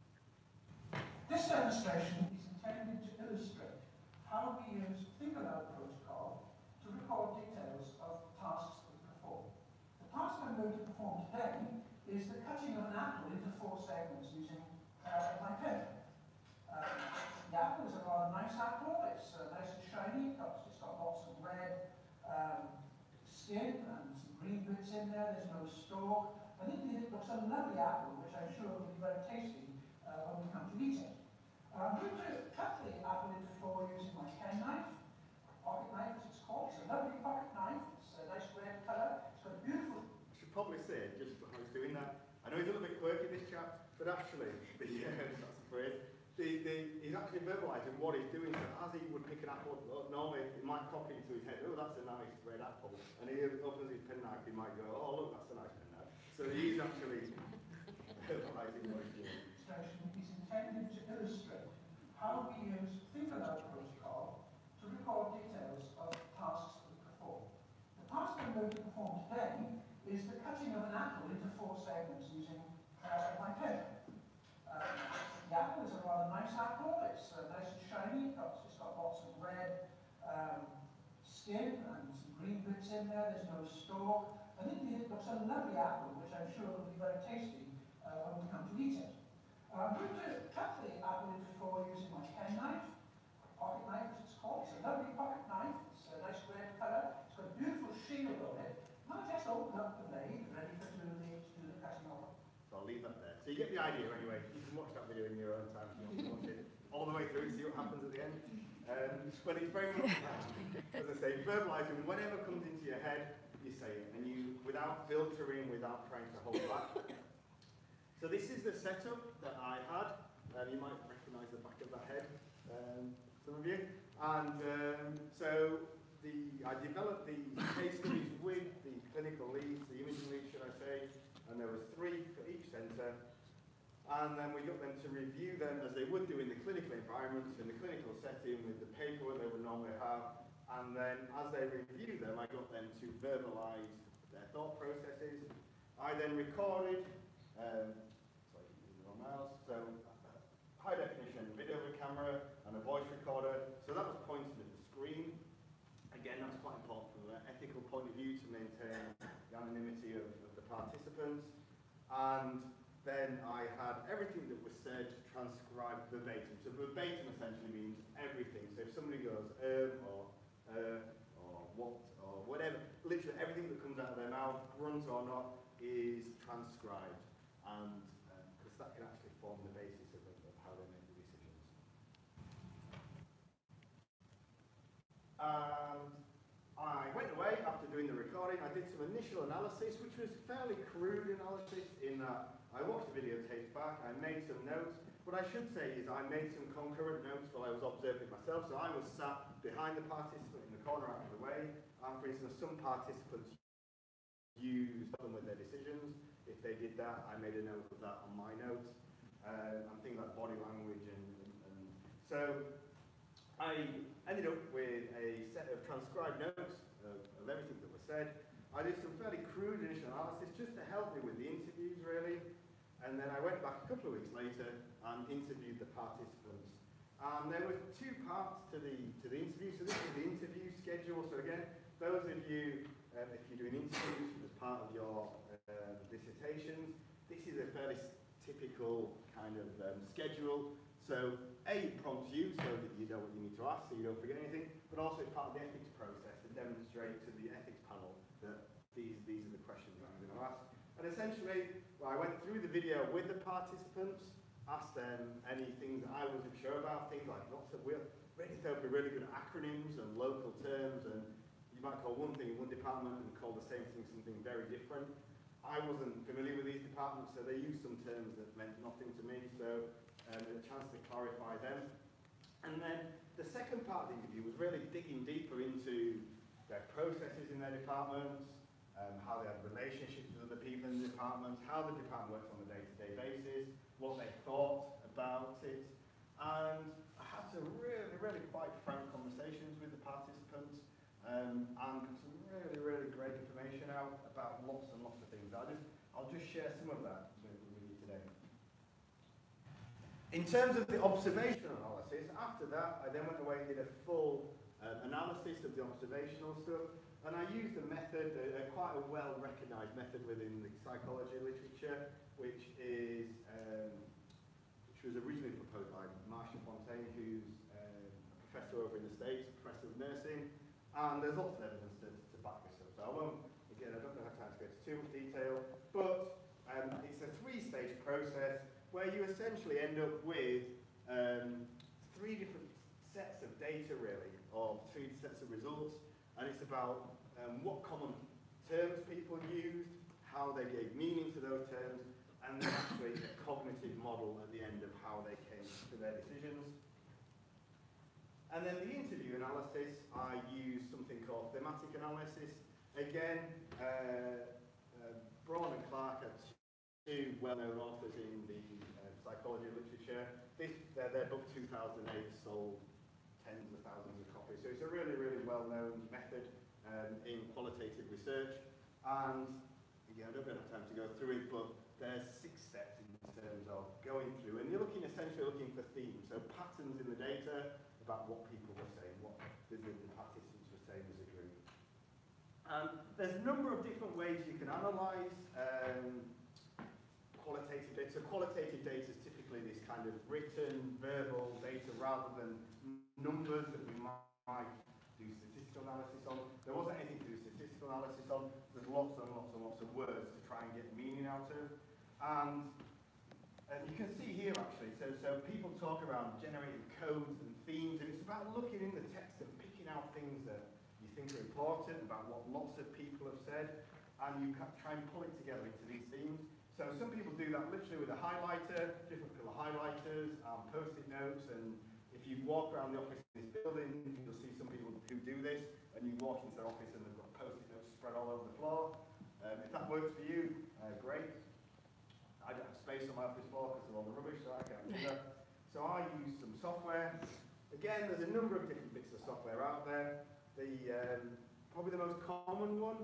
This demonstration is intended to illustrate how we use Think Aloud protocol to record details of tasks that we perform. The task I'm going to perform today is the cutting of an apple into four segments using Uh, my pen. Uh, the apple is a rather nice apple. It's uh, nice and shiny. It's got lots of red um, skin and some green bits in there. There's no stalk. And indeed, it looks a lovely apple, which I'm sure will be very tasty uh, when we come to eat it. Uh, I'm going to cut the apple into four using my pen knife, pocket knife as it's called. It's a lovely pocket knife. It's a nice red colour. It's got a beautiful. I should probably say, just while I was doing that, I know he's a little bit quirky, this chap, but actually, the, uh, that's a phrase, the, the, he's actually verbalising what he's doing. So as he would pick an apple, normally he might pop it into his head, oh, that's a nice red apple. And he opens his penknife, he might go, oh, look, that's a nice penknife. So he's actually verbalising what he's doing. Illustration is intended to illustrate how we use think aloud protocol to record details of tasks that we perform. The task I'm going to perform today is the cutting of an apple into four segments using uh, my pen. Uh, the apple is a rather nice apple. It's uh, nice and shiny. It's got, it's got lots of red um, skin and some green bits in there. There's no stalk. And indeed, it looks a lovely apple, which I'm sure will be very tasty uh, when we come to eat it. Uh, I'm going to cut the apple into four using my pen knife, pocket knife as it's called. It's a lovely pocket knife. It's a nice red colour. It's got a beautiful shield on it. Now just open up the blade, ready for doing the, to do the cutting off. So I'll leave that there. So you get the idea anyway. You can watch that video in your own time if you want to watch it all the way through, see what happens at the end. Um, but it's very much, as I say, verbalising. Whatever comes into your head, you say it, and you, without filtering, without trying to hold back. So this is the setup that I had. Um, you might recognise the back of that head, um, some of you. And um, so the, I developed the case studies with the clinical leads, the imaging leads, should I say, and there was three for each centre. And then we got them to review them as they would do in the clinical environments, in the clinical setting, with the paperwork they would normally have. And then as they reviewed them, I got them to verbalise their thought processes. I then recorded, um, sorry, using my mouse, so high definition video camera and a voice recorder. So that was pointed at the screen. Again, that's quite important from an ethical point of view to maintain the anonymity of, of the participants. And then I had everything that was said transcribed verbatim. So verbatim essentially means everything. So if somebody goes, um, or uh, or what, or whatever, literally everything that comes out of their mouth, grunt or not, is transcribed. And because uh, that can actually form the basis of, of how they make the decisions. And I went away after doing the recording. I did some initial analysis, which was fairly crude analysis in that I watched the videotapes back, I made some notes. What I should say is I made some concurrent notes while I was observing myself. So I was sat behind the participant in the corner out of the way. And for instance, some participants used them with their decisions. If they did that, I made a note of that on my notes. Uh, and things like body language. And, and, and so I ended up with a set of transcribed notes of, of everything that was said. I did some fairly crude initial analysis just to help me with the interviews, really. And then I went back a couple of weeks later and interviewed the participants. And there were two parts to the to the interview. So this is the interview schedule. So again, those of you, um, if you're doing interviews as part of your uh, dissertations, this is a fairly typical kind of um, schedule. So A, it prompts you so that you know what you need to ask, so you don't forget anything, but also it's part of the ethics process to demonstrate to the ethics panel that these, these are the questions that I'm going to ask. And essentially, well, I went through the video with the participants, asked them any things that I wasn't sure about, things like lots of real, radiotherapy, really good acronyms and local terms, and you might call one thing in one department and call the same thing something very different. I wasn't familiar with these departments, so they used some terms that meant nothing to me, so um, a chance to clarify them. And then the second part of the interview was really digging deeper into their processes in their departments, um, how they had relationships with other people in the department, how the department works on a day-to-day basis, what they thought about it. And I had some really, really quite frank conversations with the participants, um, and some really, really great information out about lots and lots of things. I'll just, I'll just share some of that with, with you today. In terms of the observational analysis, after that, I then went away and did a full um, analysis of the observational stuff. And I used a method, a, a quite a well-recognised method within the psychology literature, which is um, which was originally proposed by Marcia Fontaine, who's um, a professor over in the States, professor of nursing. And there's lots of evidence to, to back this up. So I won't, again, I don't have time to go into too much detail, but um, it's a three-stage process where you essentially end up with um, three different sets of data, really, or three sets of results. And it's about um, what common terms people used, how they gave meaning to those terms, and then actually a cognitive model at the end of how they came to their decisions. And then the interview analysis, I use something called thematic analysis. Again, uh, uh, Braun and Clark are two well-known authors in the uh, psychology literature. This, their, their book two thousand eight sold tens of thousands of copies. So it's a really, really well-known method um, in qualitative research. And again, I don't have time to go through it, but there's six steps in terms of going through. And you're looking essentially looking for themes, so patterns in the data about what people were saying, what the, the, the participants were saying as a group. Um, there's a number of different ways you can analyse um, qualitative data. So qualitative data is typically this kind of written, verbal data rather than numbers that we might do statistical analysis on. There wasn't anything to do statistical analysis on. There's lots and lots and lots of words to try and get meaning out of. And And you can see here actually, so, so people talk around generating codes and themes, and it's about looking in the text and picking out things that you think are important, about what lots of people have said, and you can try and pull it together into these themes. So some people do that literally with a highlighter, different colour highlighters, um, post-it notes, and if you walk around the office in this building, you'll see some people who do this, and you walk into their office and they've got post-it notes spread all over the floor. Um, if that works for you, uh, great. I don't have space on my office floor because of all the rubbish, so I can't do that. So I use some software. Again, there's a number of different bits of software out there. The um, probably the most common one.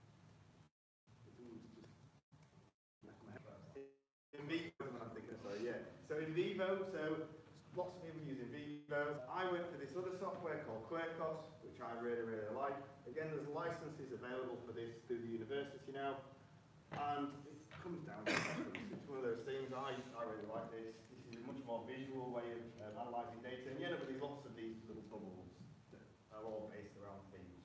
Invivo, I'm thinking. Sorry, yeah. So Invivo. So lots of people use Invivo. I went for this other software called Quercos, which I really, really like. Again, there's licenses available for this through the university now, and it comes down to preference. It's one of those things. I, I really like this. This is a much more visual way of um, analysing data, and you end up with lots of these little bubbles that are all based around themes.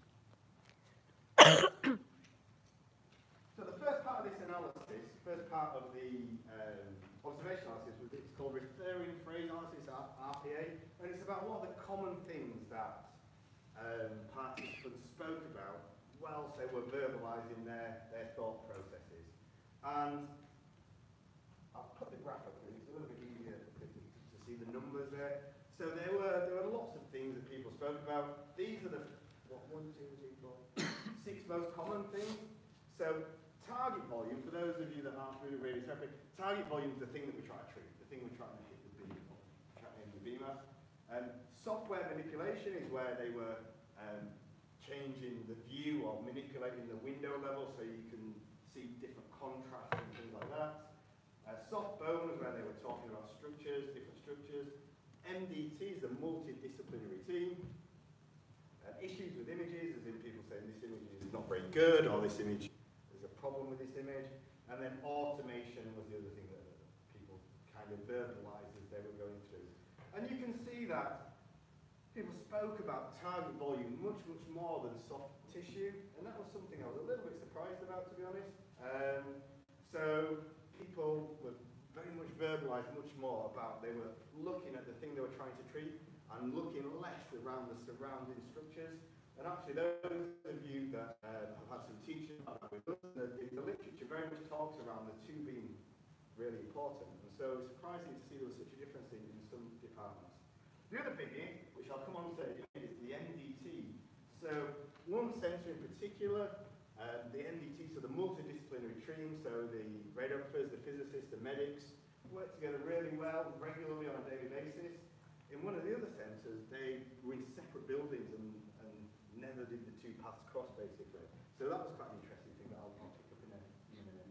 So the first part of this analysis, first part of the um, observation analysis, was it's called referring phrase analysis, R P A, and it's about what are the common things that um, participants spoke about whilst they were verbalising their, their thought processes. And I'll put the graph up because it's a little bit easier to, to, to see the numbers there. So there were there were lots of things that people spoke about. These are the what, one, two, three, four, six most common things. So target volume, for those of you that aren't really radiotherapy, target volume is the thing that we try to treat, the thing we're trying to hit the beam or trying to hit the beamer. Um, software manipulation is where they were um, changing the view or manipulating the window level so you can see different contrast and things like that. Uh, soft bone is where they were talking about structures, different structures. M D T is a multidisciplinary team. Uh, issues with images, as in people saying this image is not very good, or this image, there's a problem with this image. And then automation was the other thing that people kind of verbalized as they were going through. And you can see that people spoke about target volume much, much more than soft tissue, and that was something I was a little bit surprised about, to be honest. Um, so people were very much verbalised much more about, they were looking at the thing they were trying to treat and looking less around the surrounding structures. And actually those of you that uh, have had some teaching about that with us, the, the literature very much talks around the two being really important. And so it's surprising to see there was such a difference in, in some departments. The other biggie, which I'll come on to, is the M D T. So one sensor in particular, uh, the M D T, so the multidisciplinary team, so the radiographers, the physicists, the medics, work together really well, regularly on a daily basis. In one of the other centres, they were in separate buildings and, and never did the two paths cross, basically. So that was quite an interesting thing that I'll, I'll pick up in a, in a minute.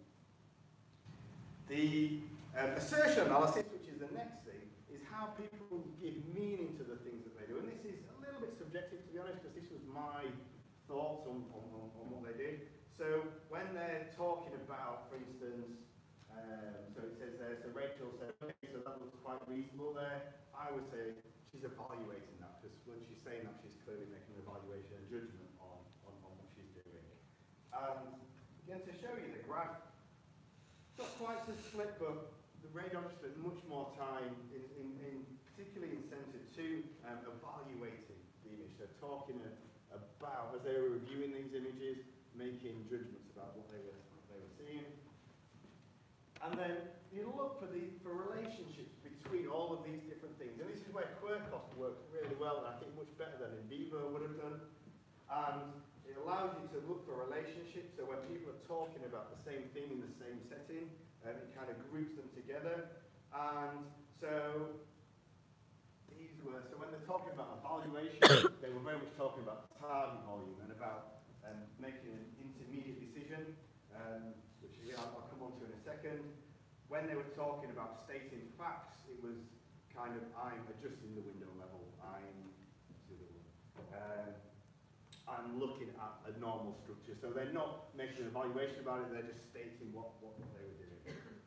The um, assertion analysis, which is the next thing, is how people give meaning to the things that they do. And this is a little bit subjective, to be honest, because this was my thoughts on, on, on, on what they did. So when they're talking about, for instance, um, so it says there, so Rachel said, okay, so that looks quite reasonable there. I would say she's evaluating that, because when she's saying that, she's clearly making an evaluation and judgment on, on, on what she's doing. And again, to show you the graph, not quite so split, but the radiographers spent much more time, in, in, in particularly in Centre two, um, evaluating the image. So talking a, about, as they were reviewing these images, making judgments about what they were, what they were seeing. And then you look for the for relationships between all of these different things. And this is where Quirkos works really well, and I think much better than Invivo would have done. And it allows you to look for relationships, so when people are talking about the same thing in the same setting, um, it kind of groups them together. And so these were, so when they're talking about evaluation, they were very much talking about target volume and about um, making an intermediate decision, um, which again I'll, I'll come on to in a second. When they were talking about stating facts, it was kind of, I'm adjusting the window level, I'm, um, I'm looking at a normal structure. So they're not making an evaluation about it, they're just stating what, what they were doing.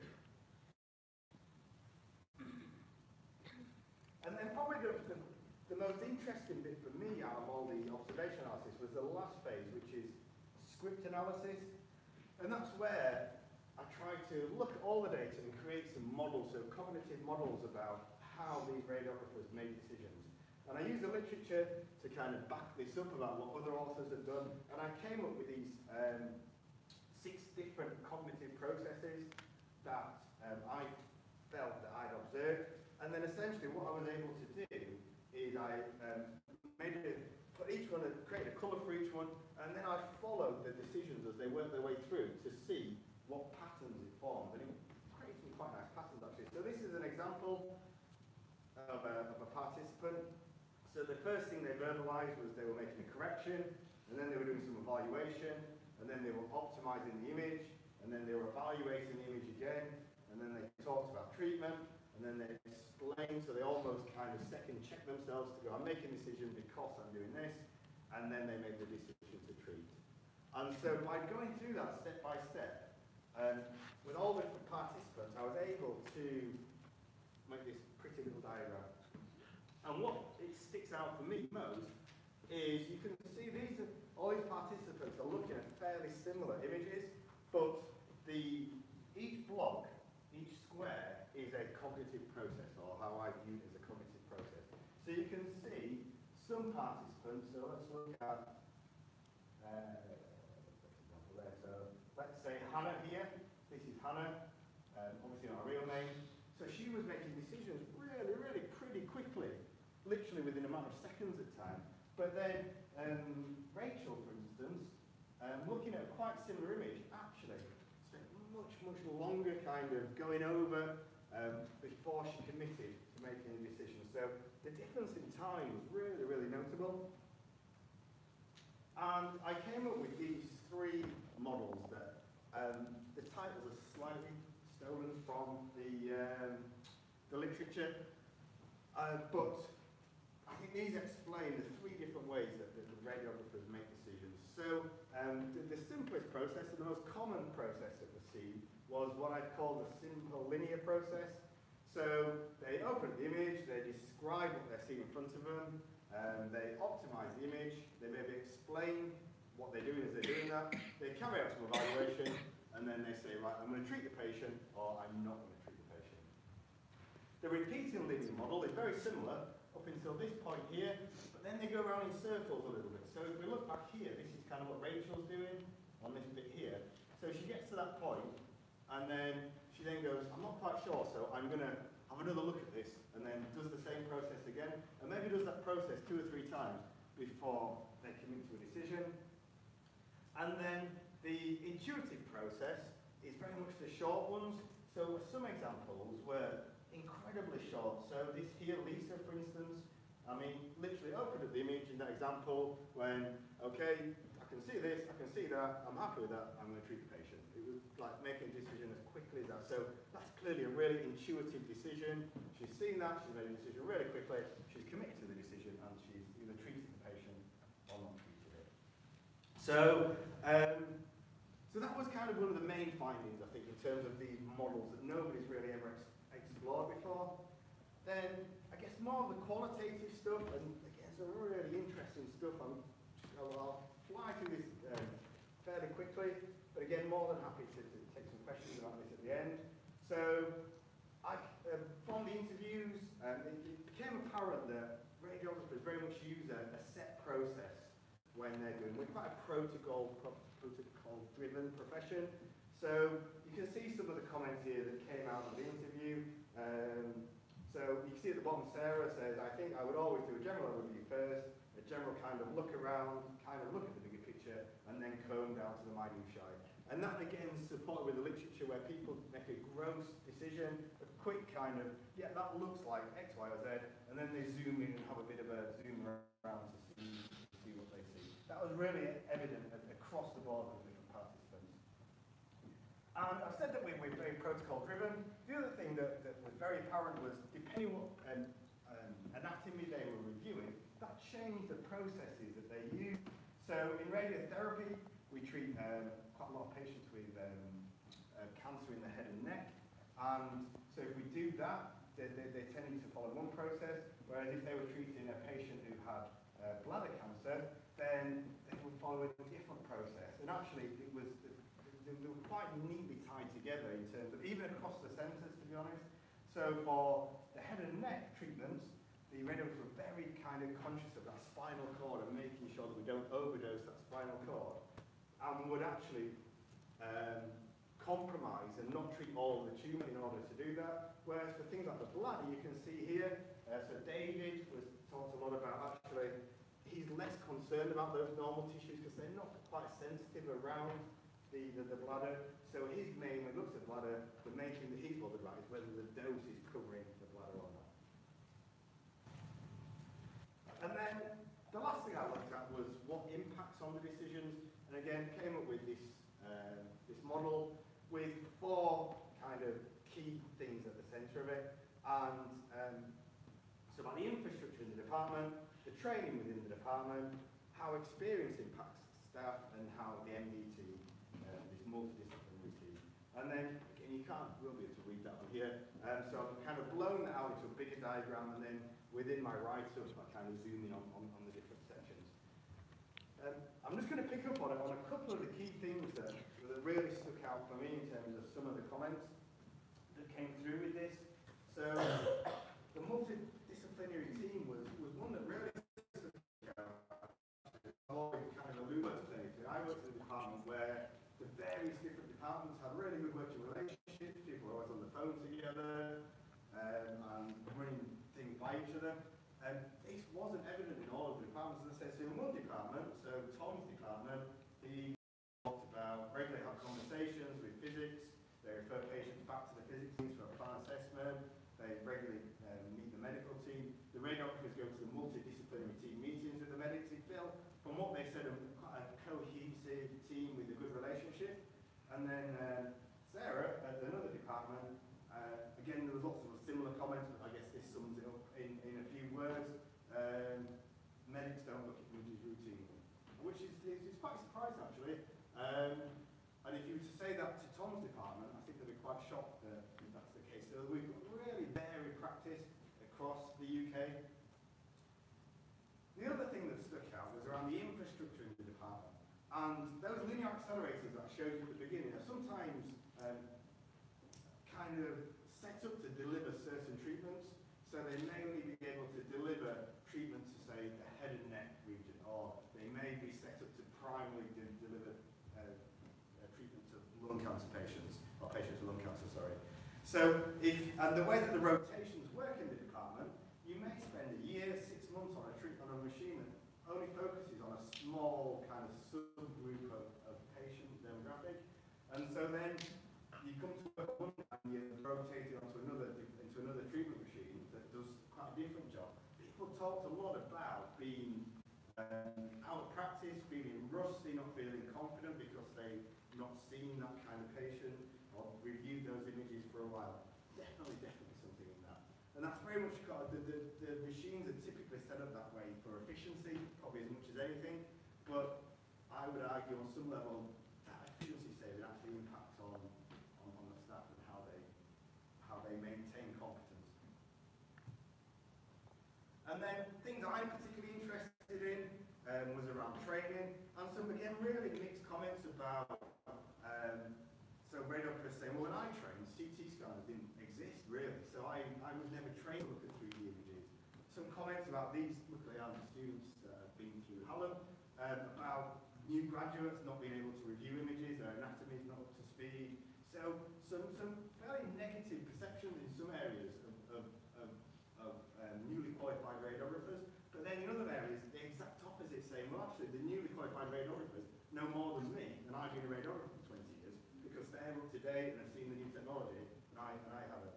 And then probably the, the, the most interesting bit for me out of all the observation analysis was the last phase, which is script analysis. And that's where I tried to look at all the data and create some models, so cognitive models about how these radiographers made decisions. And I used the literature to kind of back this up about what other authors have done. And I came up with these um, six different cognitive processes that um, I felt that I'd observed. And then essentially what I was able to do is I um, made it, put each one, created a colour for each one, and then I followed the decisions as they worked their way through to see what patterns it formed. And it created some quite nice patterns actually. So this is an example of a, of a participant. So the first thing they verbalised was they were making a correction, and then they were doing some evaluation, and then they were optimising the image, and then they were evaluating the image again, and then they talked about treatment, and then they explained, so they almost kind of second check themselves to go, I'm making a decision because I'm doing this, and then they made the decision to treat. And so by going through that step by step, um, with all the participants, I was able to make this pretty little diagram. And what it sticks out for me most is you can see these are, all these participants are looking at fairly similar images, but the each block, each square is a cognitive process, or how I view it as a cognitive process. So you can see some participants, so let's look at, uh, there. So let's say Hannah here, this is Hannah, um, obviously not a real name. So she was making decisions really, really pretty quickly, literally within a matter of seconds at time. But then um, Rachel, for instance, um, looking at a quite similar image, actually spent much, much longer kind of going over um, before she committed to making a decision. So the difference in time was really, really notable. And I came up with these three models that um, the titles are slightly stolen from the, um, the literature, uh, but I think these explain the three different ways that the, the radiographers make decisions. So um, the, the simplest process, and the most common process that was seen, was what I'd call the simple linear process. So they open the image, they describe what they're seeing in front of them, um, they optimize the image, they maybe explain what they're doing as they're doing that, they carry out some evaluation, and then they say, right, I'm going to treat the patient, or I'm not going to treat the patient. The repeating linear model is very similar up until this point here, but then they go around in circles a little bit. So if we look back here, this is kind of what Rachel's doing on this bit here. So she gets to that point, and then she then goes, I'm not quite sure, so I'm going to have another look at this, and then does the same process again, and maybe does that process two or three times before they commit to a decision. And then the intuitive process is very much the short ones. So some examples were incredibly short. So this here, Lisa, for instance, I mean, literally opened up the image in that example when, okay, I can see this, I can see that, I'm happy with that, I'm going to treat the patient. It was like making a decision as quickly as that. So that's clearly a really intuitive decision. She's seen that, she's made a decision really quickly, she's committed to the decision, and she's either treated the patient or not treated it. So, um, so that was kind of one of the main findings, I think, in terms of these models that nobody's really ever ex explored before. Then, I guess more of the qualitative stuff, and again, some really interesting stuff. I'm, I'll fly through this um, fairly quickly, but again, more than happy to, to take some questions about this at the end. So, I, um, from the interviews, um, it, it became apparent that radiographers very much use a, a set process when they're doing. We're quite a protocol, pro protocol-driven profession. So you can see some of the comments here that came out of the interview. Um, so you can see at the bottom, Sarah says, I think I would always do a general overview first, a general kind of look around, kind of look at the bigger picture, and then comb down to the minutiae. And that again is supported with the literature where people make a gross decision, a quick kind of, yeah, that looks like X, Y, or Z, and then they zoom in and have a bit of a zoom around to see, to see what they see. That was really evident across the board with different participants. And I've said that we're, we're very protocol driven. The other thing that, that was very apparent was depending on what um, um, anatomy they were reviewing, that changed the processes that they used. So in radiotherapy, we treat um, quite a lot of patients with um, uh, cancer in the head and neck. And so if we do that, they, they, they tended to follow one process, whereas if they were treating a patient who had uh, bladder cancer, then they would follow a different process. And actually, it was they were quite neatly tied together in terms of, even across the centres, to be honest. So for the head and neck treatments, the radiologists were very kind of conscious of that spinal cord and making sure that we don't overdose that spinal cord, and would actually um, compromise and not treat all of the tumour in order to do that. Whereas for things like the bladder, you can see here, uh, so David was talked a lot about actually, he's less concerned about those normal tissues because they're not quite sensitive around the, the, the bladder. So his main, when he looks at bladder, the main thing that he's bothered about is whether the dose is covering the bladder or not. And then the last thing I looked at was what impacts on the decisions, and again came up with this um, this model with four kind of key things at the centre of it. And um, so about the infrastructure in the department, the training within the department, how experience impacts staff, and how the M D team, uh, this multidisciplinary team. And then, again, you can't, we'll be able to read that on here. Um, so I've kind of blown that out into a bigger diagram, and then within my write-up, I kind of zoom in on, on, on the different sections. Um, I'm just going to pick up on it on a couple of the key things that, that really stuck out for me in terms of some of the comments that came through with this. So the multidisciplinary team was, was one that really stuck out. Kind of alluded to anything. I worked in a department where the various different departments had really good working relationships. People were always on the phone together um, and running things by each other. And this wasn't evident in all of the departments. As I say, so in one department, so Tom's department, he talked about regularly have conversations with physics. They refer patients back to the physics teams for a plan assessment. They regularly um, meet the medical team. The radiographers go to the multidisciplinary team meetings with the medics. They feel, from what they said, a, quite a cohesive team with a good relationship. And then uh, Sarah, at another department, uh, again, there was lots of similar comments, but I guess this sums it up in, in a few words. Um, medics don't look at images routinely, which is, is, is quite surprising, actually. Um, and if you were to say that to Tom's department, I think they'd be quite shocked that that's the case. So we've got really varied practice across the U K. The other thing that stuck out was around the infrastructure in the department. And those linear accelerators that I showed you at the beginning are sometimes um, kind of set up to deliver certain treatments. So they may only be able to deliver treatment to, say, the head and neck region, or they may be set up to primarily de deliver uh, uh, treatment to lung cancer patients, or patients with lung cancer, sorry. So, if, and the way that the rotations work in the department, you may spend a year, six months on a treatment on a machine that only focuses on a small kind of subgroup of, of patient demographic. And so then you come to one and you're rotated onto another, into another treatment machine that does quite a different job. People talked a lot about being um, out of practice, feeling rusty, not feeling confident because they've not seen that kind of patient or reviewed those images for a while. Definitely, definitely something in that. And that's very much got, the, the, the machines are typically set up that way for efficiency, probably as much as anything, but I would argue on some level that efficiency saving actually impacts on, on, on the staff and how they, how they maintain competence. And then things I'm particularly interested in um, was around training, and some, again, really mixed comments about, um, so radiographers saying, well, when I trained, C T scanners didn't exist, really, so I, I was never trained to look at three D images. Some comments about these, luckily I'm students that have been through Hallam, um, about new graduates not being able to review images, their anatomy is not up to speed. speed. So some, some fairly negative perceptions in some areas of, of, of, of um, newly qualified radiographers, but then in other areas, the exact opposite, saying, well, actually, the newly qualified radiographers know more than me, and I've been a radiographer for twenty years, because they're up to date and have seen the new technology, and I, and I haven't.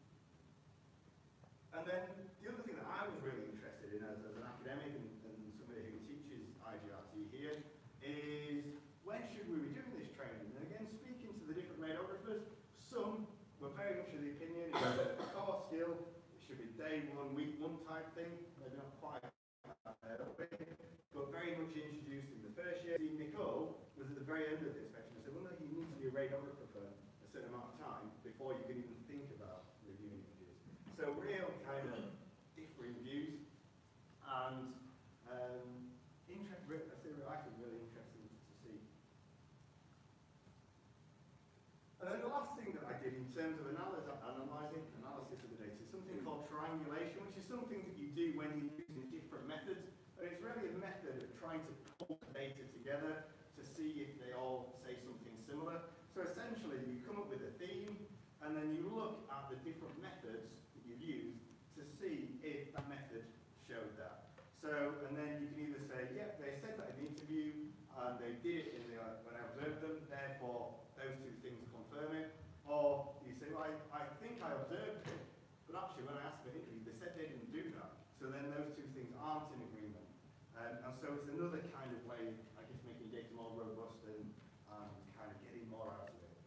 And then the other thing that I was really interested in as, as an academic and, and somebody who teaches I G R T here is, when should we be doing this training? And again, speaking to the different radiographers, some were very much of the opinion it was a core skill, it should be day one, week one type thing, maybe not quite uh, but very much introduced in the first year. Nicole was at the very end of the inspection and said, well, no, you need to be a radiographer for a certain amount of time before you can even think about reviewing images. So real kind of differing views, and um, interest, I think really interesting to see. And then the last thing that I did in terms of analysis, analyzing, analysis of the data is something called triangulation, which is something that you do when you're using different methods. And it's really a method of trying to pull the data together to see if they all say something similar. So essentially, you come up with a theme, and then you look at the different methods that you've used to see if that method showed that. So, and then you can either say, yep, they said that in the interview, and they did it in the, uh, when I observed them, therefore those two things confirm it. Or you say, well, I, I think I observed it, but actually when I asked them in the interview, they said they didn't do that. So then those two things aren't in agreement. Um, and so it's another kind of way, I guess, making data more robust and um, kind of getting more out of it.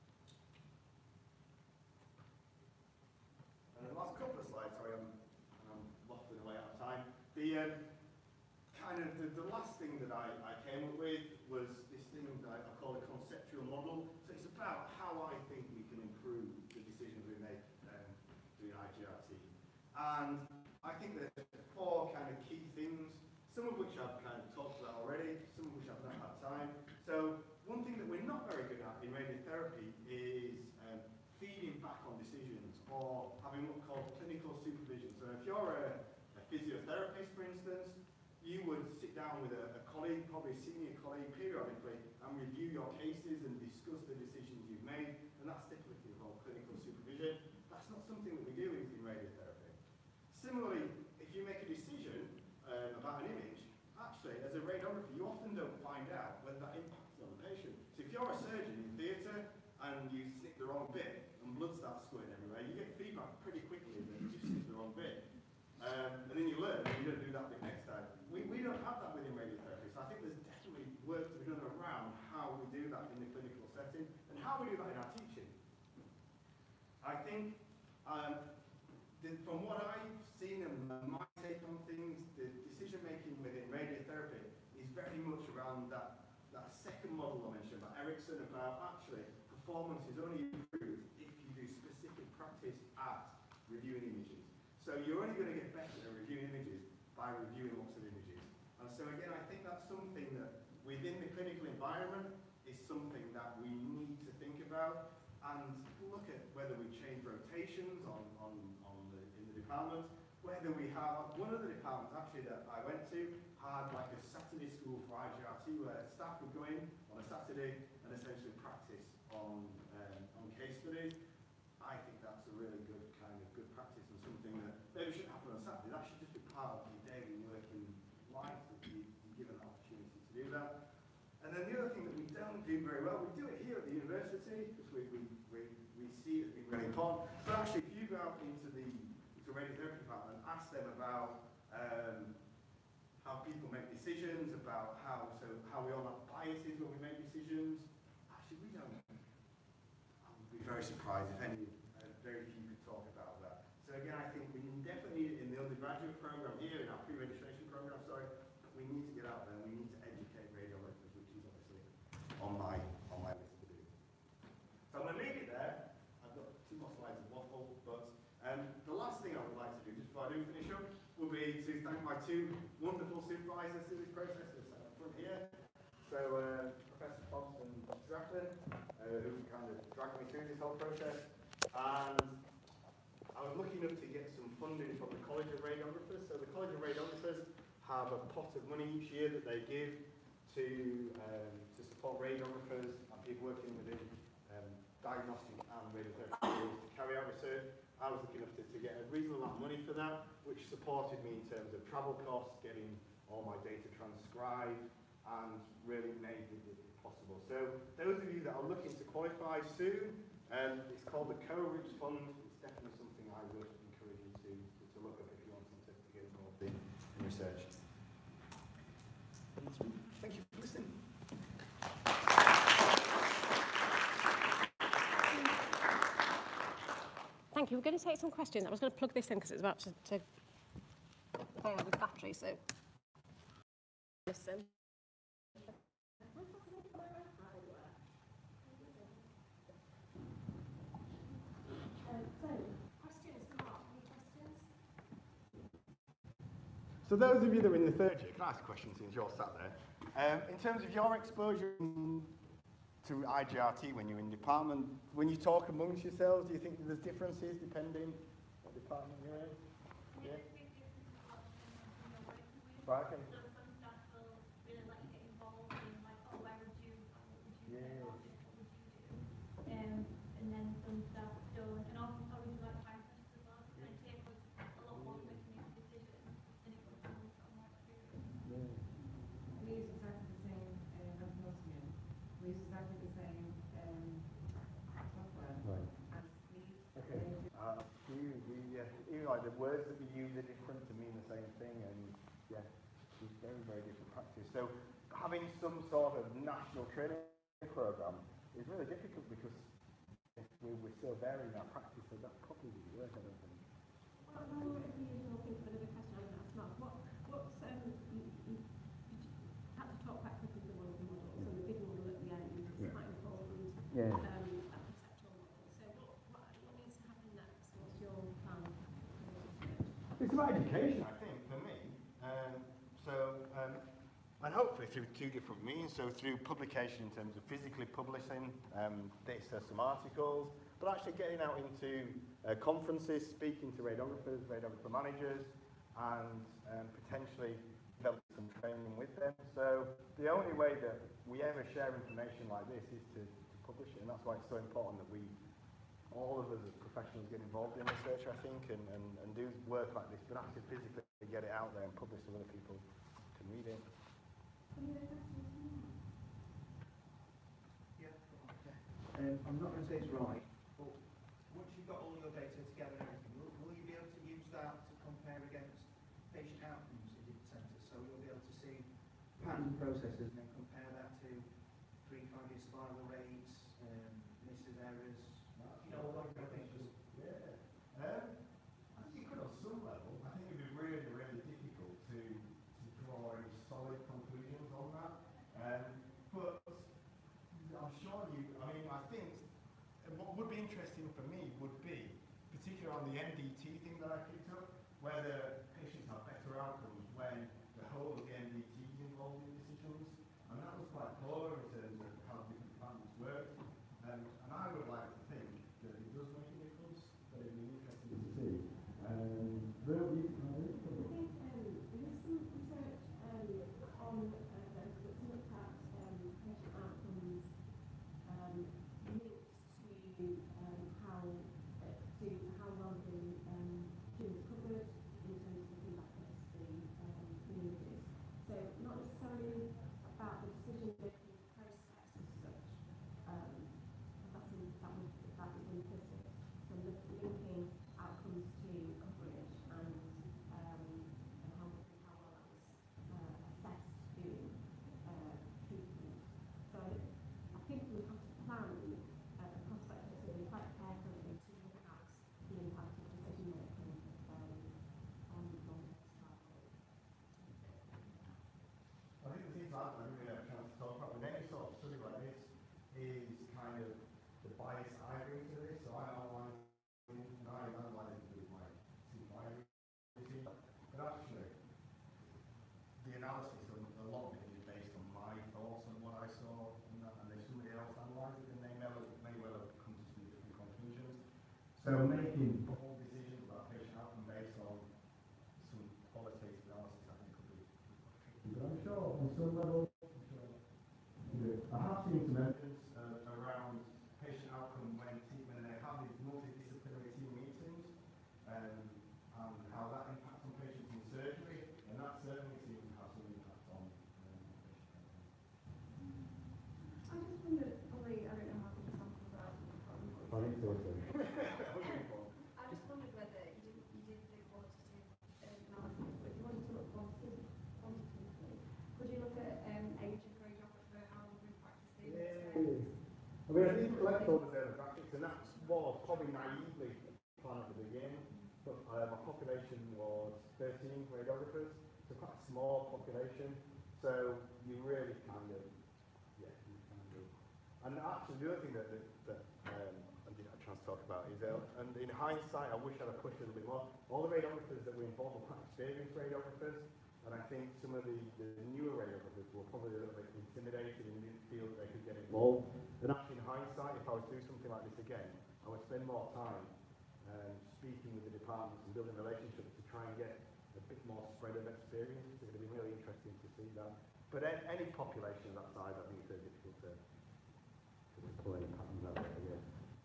And the last couple of slides, sorry, I'm, I'm waffling away out of time. The um, kind of the, the last thing that I, I came up with was this thing that I, I call a conceptual model. So it's about how I think we can improve the decisions we make um, doing I G R T. And I think there's four kind of key things, some of which I've kind of talked about already, some of which I've not had time. So one thing that we're not very good at in radiotherapy is um, feeding back on decisions or having what's called clinical supervision. So if you're a, a physiotherapist, for instance, you would sit down with a, a colleague, probably a senior colleague, periodically, and review your cases and discuss the decisions you've made, and that's typically called clinical supervision. That's not something that we do in, in radiotherapy. Similarly, if you make a decision um, about an image, actually, as a radiographer, you often don't find out whether that impacts on the patient. So if you're a surgeon in theatre and you snip the wrong bit and blood starts squirting everywhere, you get feedback pretty quickly that you snipped the wrong bit. Um, and then you learn and you don't do that bit next time. We, we don't have that within radiotherapy, so I think there's definitely work to be done around how we do that in the clinical setting and how we do that in our teaching. I think um, the, from what I've seen and my take on things, the decision making within radiotherapy is very much around that, that second model I mentioned about Erickson, about actually performance is only improved if you do specific practice at reviewing images. So you're only going to get better at reviewing images by reviewing lots of images. And so again, I think that's something that within the clinical environment is something that we need to think about and look at whether we change rotations on, on, on the, in the department, whether we have, one of the departments actually that I went to had like a Saturday school for I G R T where staff would go in on a Saturday and essentially practice on, um, on case studies. I think that's a really good kind of good practice and something that maybe shouldn't happen on Saturday. That should just be part of your daily working life that you, you're given an opportunity to do that. And then the other thing that we don't do very well, we do it here at the university because we, we, we, we see it as being really important. But actually, if you go out into the into radiotherapy department and ask them about um, how people make decisions, about how so how we all have biases when we make decisions, actually we don't. I would be very surprised if any. Very few could talk about that. So again, I think we definitely need it in the undergraduate program here, in our pre-registration program, sorry, but we need to get out there and we need to educate radiographers, which is obviously on my on my list to do. So I'm going to leave it there. I've got two more slides of waffle, but um, the last thing I would like to do, just before I do finish up, would be to thank my two wonderful supervisors through this process. They're sat up front here. So uh, Professor Thompson and Doctor Grafton, uh, who kind of dragged me through this whole process. And I was lucky enough to get some funding from the College of Radiographers. So the College of Radiographers have a pot of money each year that they give to um, to support radiographers and people working within um, diagnostic and radiotherapy tools to carry out research. I was lucky enough to, to get a reasonable amount of money for that, which supported me in terms of travel costs, getting all my data transcribed, and really made it, it possible. So those of you that are looking to qualify soon, um, it's called the Co-Roots Fund. It's definitely something I would encourage you to, to, to look up if you want to, to get involved in, in research. Thank you for listening. Thank you. We're going to take some questions. I was going to plug this in because it's about to, to fail with battery, so listen. So those of you that are in the third year, can I ask a question since you're sat there? Um, in terms of your exposure to I G R T when you're in department, when you talk amongst yourselves, do you think there's differences depending what department you're in? Yeah. Right, okay. So some staff will really let you get involved in like, oh, where would you, what would you Yeah. do, what would you do? Um, and then some staff don't. And also obviously like time pressures as well, because it takes us a lot longer to make a decision than it would someone who's got more experience. Yeah. We use exactly the same uh, Anthosium. We use exactly the same um, software. Right. And please, Okay. Uh, do you, do you, uh, even like the words that we use are different to mean the same thing, and yeah, it's very, very different practice. So having some sort of national training program is really difficult because we're, we're so varied in our practice, so that probably would work, I don't think. Well, no, if you talk into another question, I was going to ask Mark, what, what's, um, you, you, you had to talk quite quickly through one of the models, so the big model at the end is Yeah. quite important, Yeah. um, a conceptual model. So what, what, what needs to happen next? What's your plan? It's about education, I think, for me. Um, so, um, and hopefully through two different means. So through publication in terms of physically publishing, um, data, some articles, but actually getting out into uh, conferences, speaking to radiographers, radiographer managers, and um, potentially develop some training with them. So the only way that we ever share information like this is to, to publish it, and that's why it's so important that we, all of us as professionals, get involved in research, I think, and, and, and do work like this, but actually physically get it out there and publish so other people can read it. Yeah. Um, I'm not going to say it's right, but once you've got all your data together and everything, will, will you be able to use that to compare against patient outcomes in different centres? So you'll be able to see patterns and processes and then compare that to three, five year survival rates, um, misses, errors, you know, all that kind of things. Yeah. Um, I think you could on some level. I think it'd be really, really difficult to, to draw any solid conclusions on that. Um, but I'm sure you, I mean, I think what would be interesting for me would be, particularly on the N D T thing that I picked up, whether patients have better outcomes when the whole of the N D T is involved in decisions. And that was quite poor in terms of how different departments work. Um, and I would like to think that it does make a difference, but it'd be interesting to see. Um, Bill, you can have it. I think um, there is some research um, on uh, that's looked at um, patient outcomes um, linked to um, how uh, to how well the um, gym is covered in terms of looking back at the um, communities. So not necessarily about the decision making process as such. Um, that's in, that was that is implicit. So look, linking outcomes to coverage and um, and how how well that was uh, assessed during uh, treatment. So I think we have to plan uh, the prospectively quite carefully to look at the impact of decision making um, on long-term survival. I think the things I haven't really had a chance to talk about with any sort of study like this is kind of the bias I bring to this. So I outline, and I outline it with my supervisory team, but actually the analysis of a lot of it is based on my thoughts and what I saw, and, that, and if somebody else analyses it, then they may, may well have come to some different conclusions. So making bold decisions about patient outcome based on some qualitative analysis, I think, could be. But I'm sure on some level, I'm sure, I have seen some evidence uh, around patient I mean, I did collect all the demographics, and that was probably naively planned at the beginning. But uh, my population was thirteen radiographers, so quite a small population. So you really kind of, yeah, you kind of. And actually, the other thing that that, that um, I didn't have a chance to talk about is, uh, and in hindsight, I wish I'd have pushed a little bit more. All the radiographers that were involved were quite experienced radiographers. And I think some of the, the newer radiographers were probably a little bit intimidated and didn't feel that they could get involved. And actually, in hindsight, if I was to do something like this again, I would spend more time um, speaking with the departments and building relationships to try and get a bit more spread of experience. It's going to be really interesting to see that. But a- any population of that size, I think it's very difficult to, to pull any patterns out there again.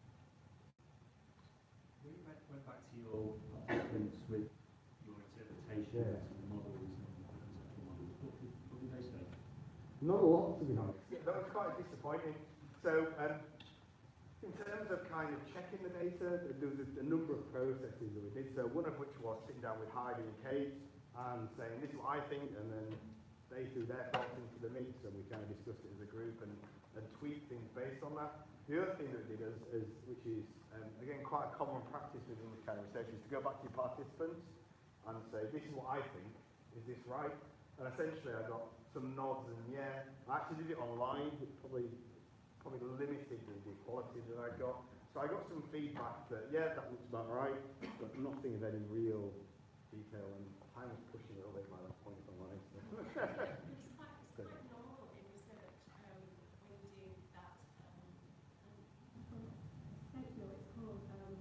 We went, went back to your participants with your interpretations Yeah. and models and conceptual models. What did, what did they say? Not a lot, to be honest. That was quite disappointing. So, um, in terms of kind of checking the data, there was a, a number of processes that we did. So, one of which was sitting down with Heidi and Kate and saying, this is what I think, and then they threw their thoughts into the mix, and we kind of discussed it as a group and, and tweaked things based on that. The other thing that we did, is, is which is, um, again, quite a common practice within this kind of research, is to go back to your participants and say, this is what I think, is this right? And essentially I got some nods and yeah. I actually did it online, which probably probably limited the, the quality that I got. So I got some feedback that, yeah, that looks about right, but nothing of any real detail, and time was pushing a little bit by that point, if I'm honest. It's quite, it's quite normal in research um, when you do that. Um, Thank you, it's called, um,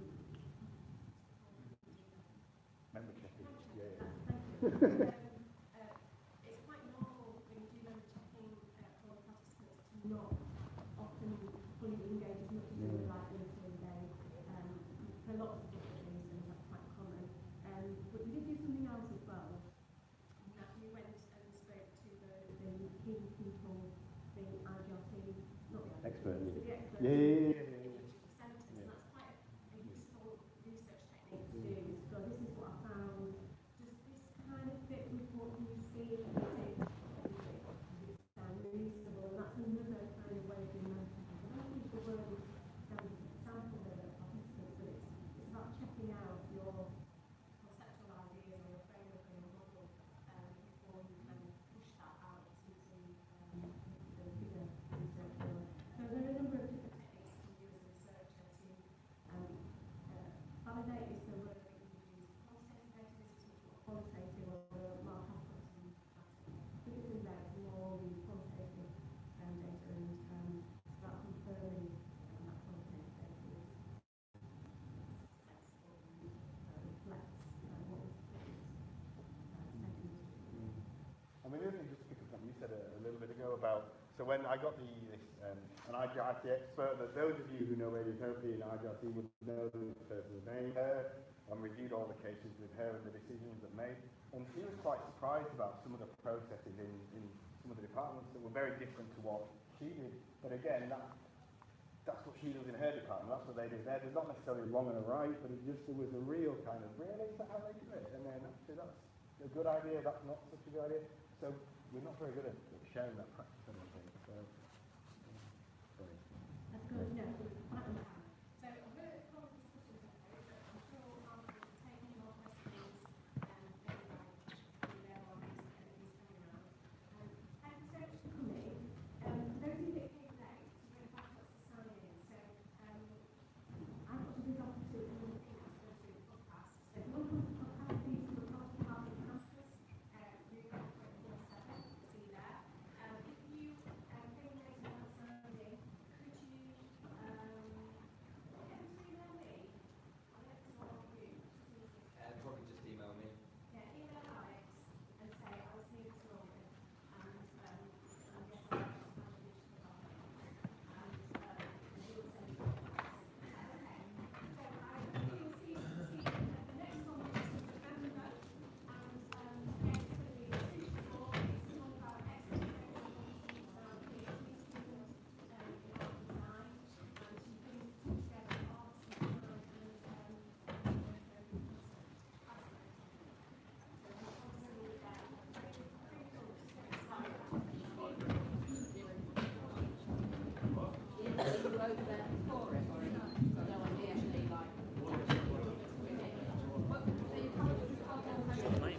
Member checking, yeah. thank you. um, uh, it's quite normal when you do member checking uh, for participants to not often fully engage as much as they would like them to engage. Um, for lots of different reasons, that's quite common. Um, but we did do something else as well. That we went and spoke to the, the key people, the I G R T, not the Expert, but the experts. Yeah, yeah, yeah, yeah, yeah. Centres, Yeah. and that's quite a useful research technique to do. So this is what I found. Does this kind of fit with what you see? Does it, does it sound reasonable? And that's another kind of way of doing mental health. I don't think the word is um, sample the participants, but it's, it's about checking out your conceptual ideas or your framework or your model um, before you can push that out into um, the bigger research world. So there are a number of different techniques you can do as a researcher to um, uh, validate is the word that you use quantitative data, this is much more qualitative, although Mark has got some figures in there for more the quantitative um, data, and um, it's about confirming um, that quantitative data is sensible and uh, reflects uh, what was, what was uh, said in the study. I mean, the other thing, just to pick up something you said a, a little bit ago about, so when I got the this, um, an I G R T expert, that those of you who know radiotherapy and I G R T would know the person's name, her, and reviewed all the cases with her and the decisions that made. And she was quite surprised about some of the processes in, in some of the departments that were very different to what she did. But again, that, that's what she does in her department, that's what they do there. There's not necessarily wrong and a right, but it just, there was a real kind of, really, is that how they do it? And then actually that's a good idea, that's not such a good idea. So we're not very good at sharing that practice, I don't think. So, um, sorry. That's good, yeah, quite on time. So I'm going to call the discussion to a close, but I'm sure Mark will take any more questions um, maybe by email or these these coming around. Um, thank you so much for coming. Um, for those of you that came late, to bring back lots of sign in. So um, I've got to move on to another thing that's going to do the podcast. So if you want to come to the podcast, please come across the Harvard campus. Uh, we've got point four seven, see there. Um, if you both there for it, or not? No idea, actually, like. What, so you can't just call them.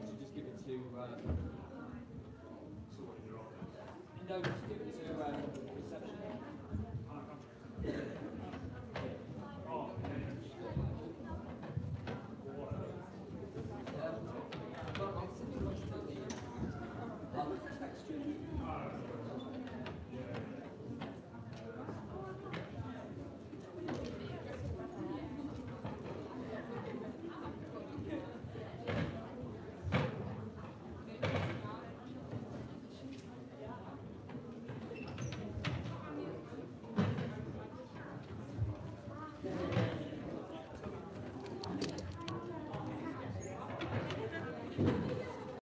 No, just give it to um,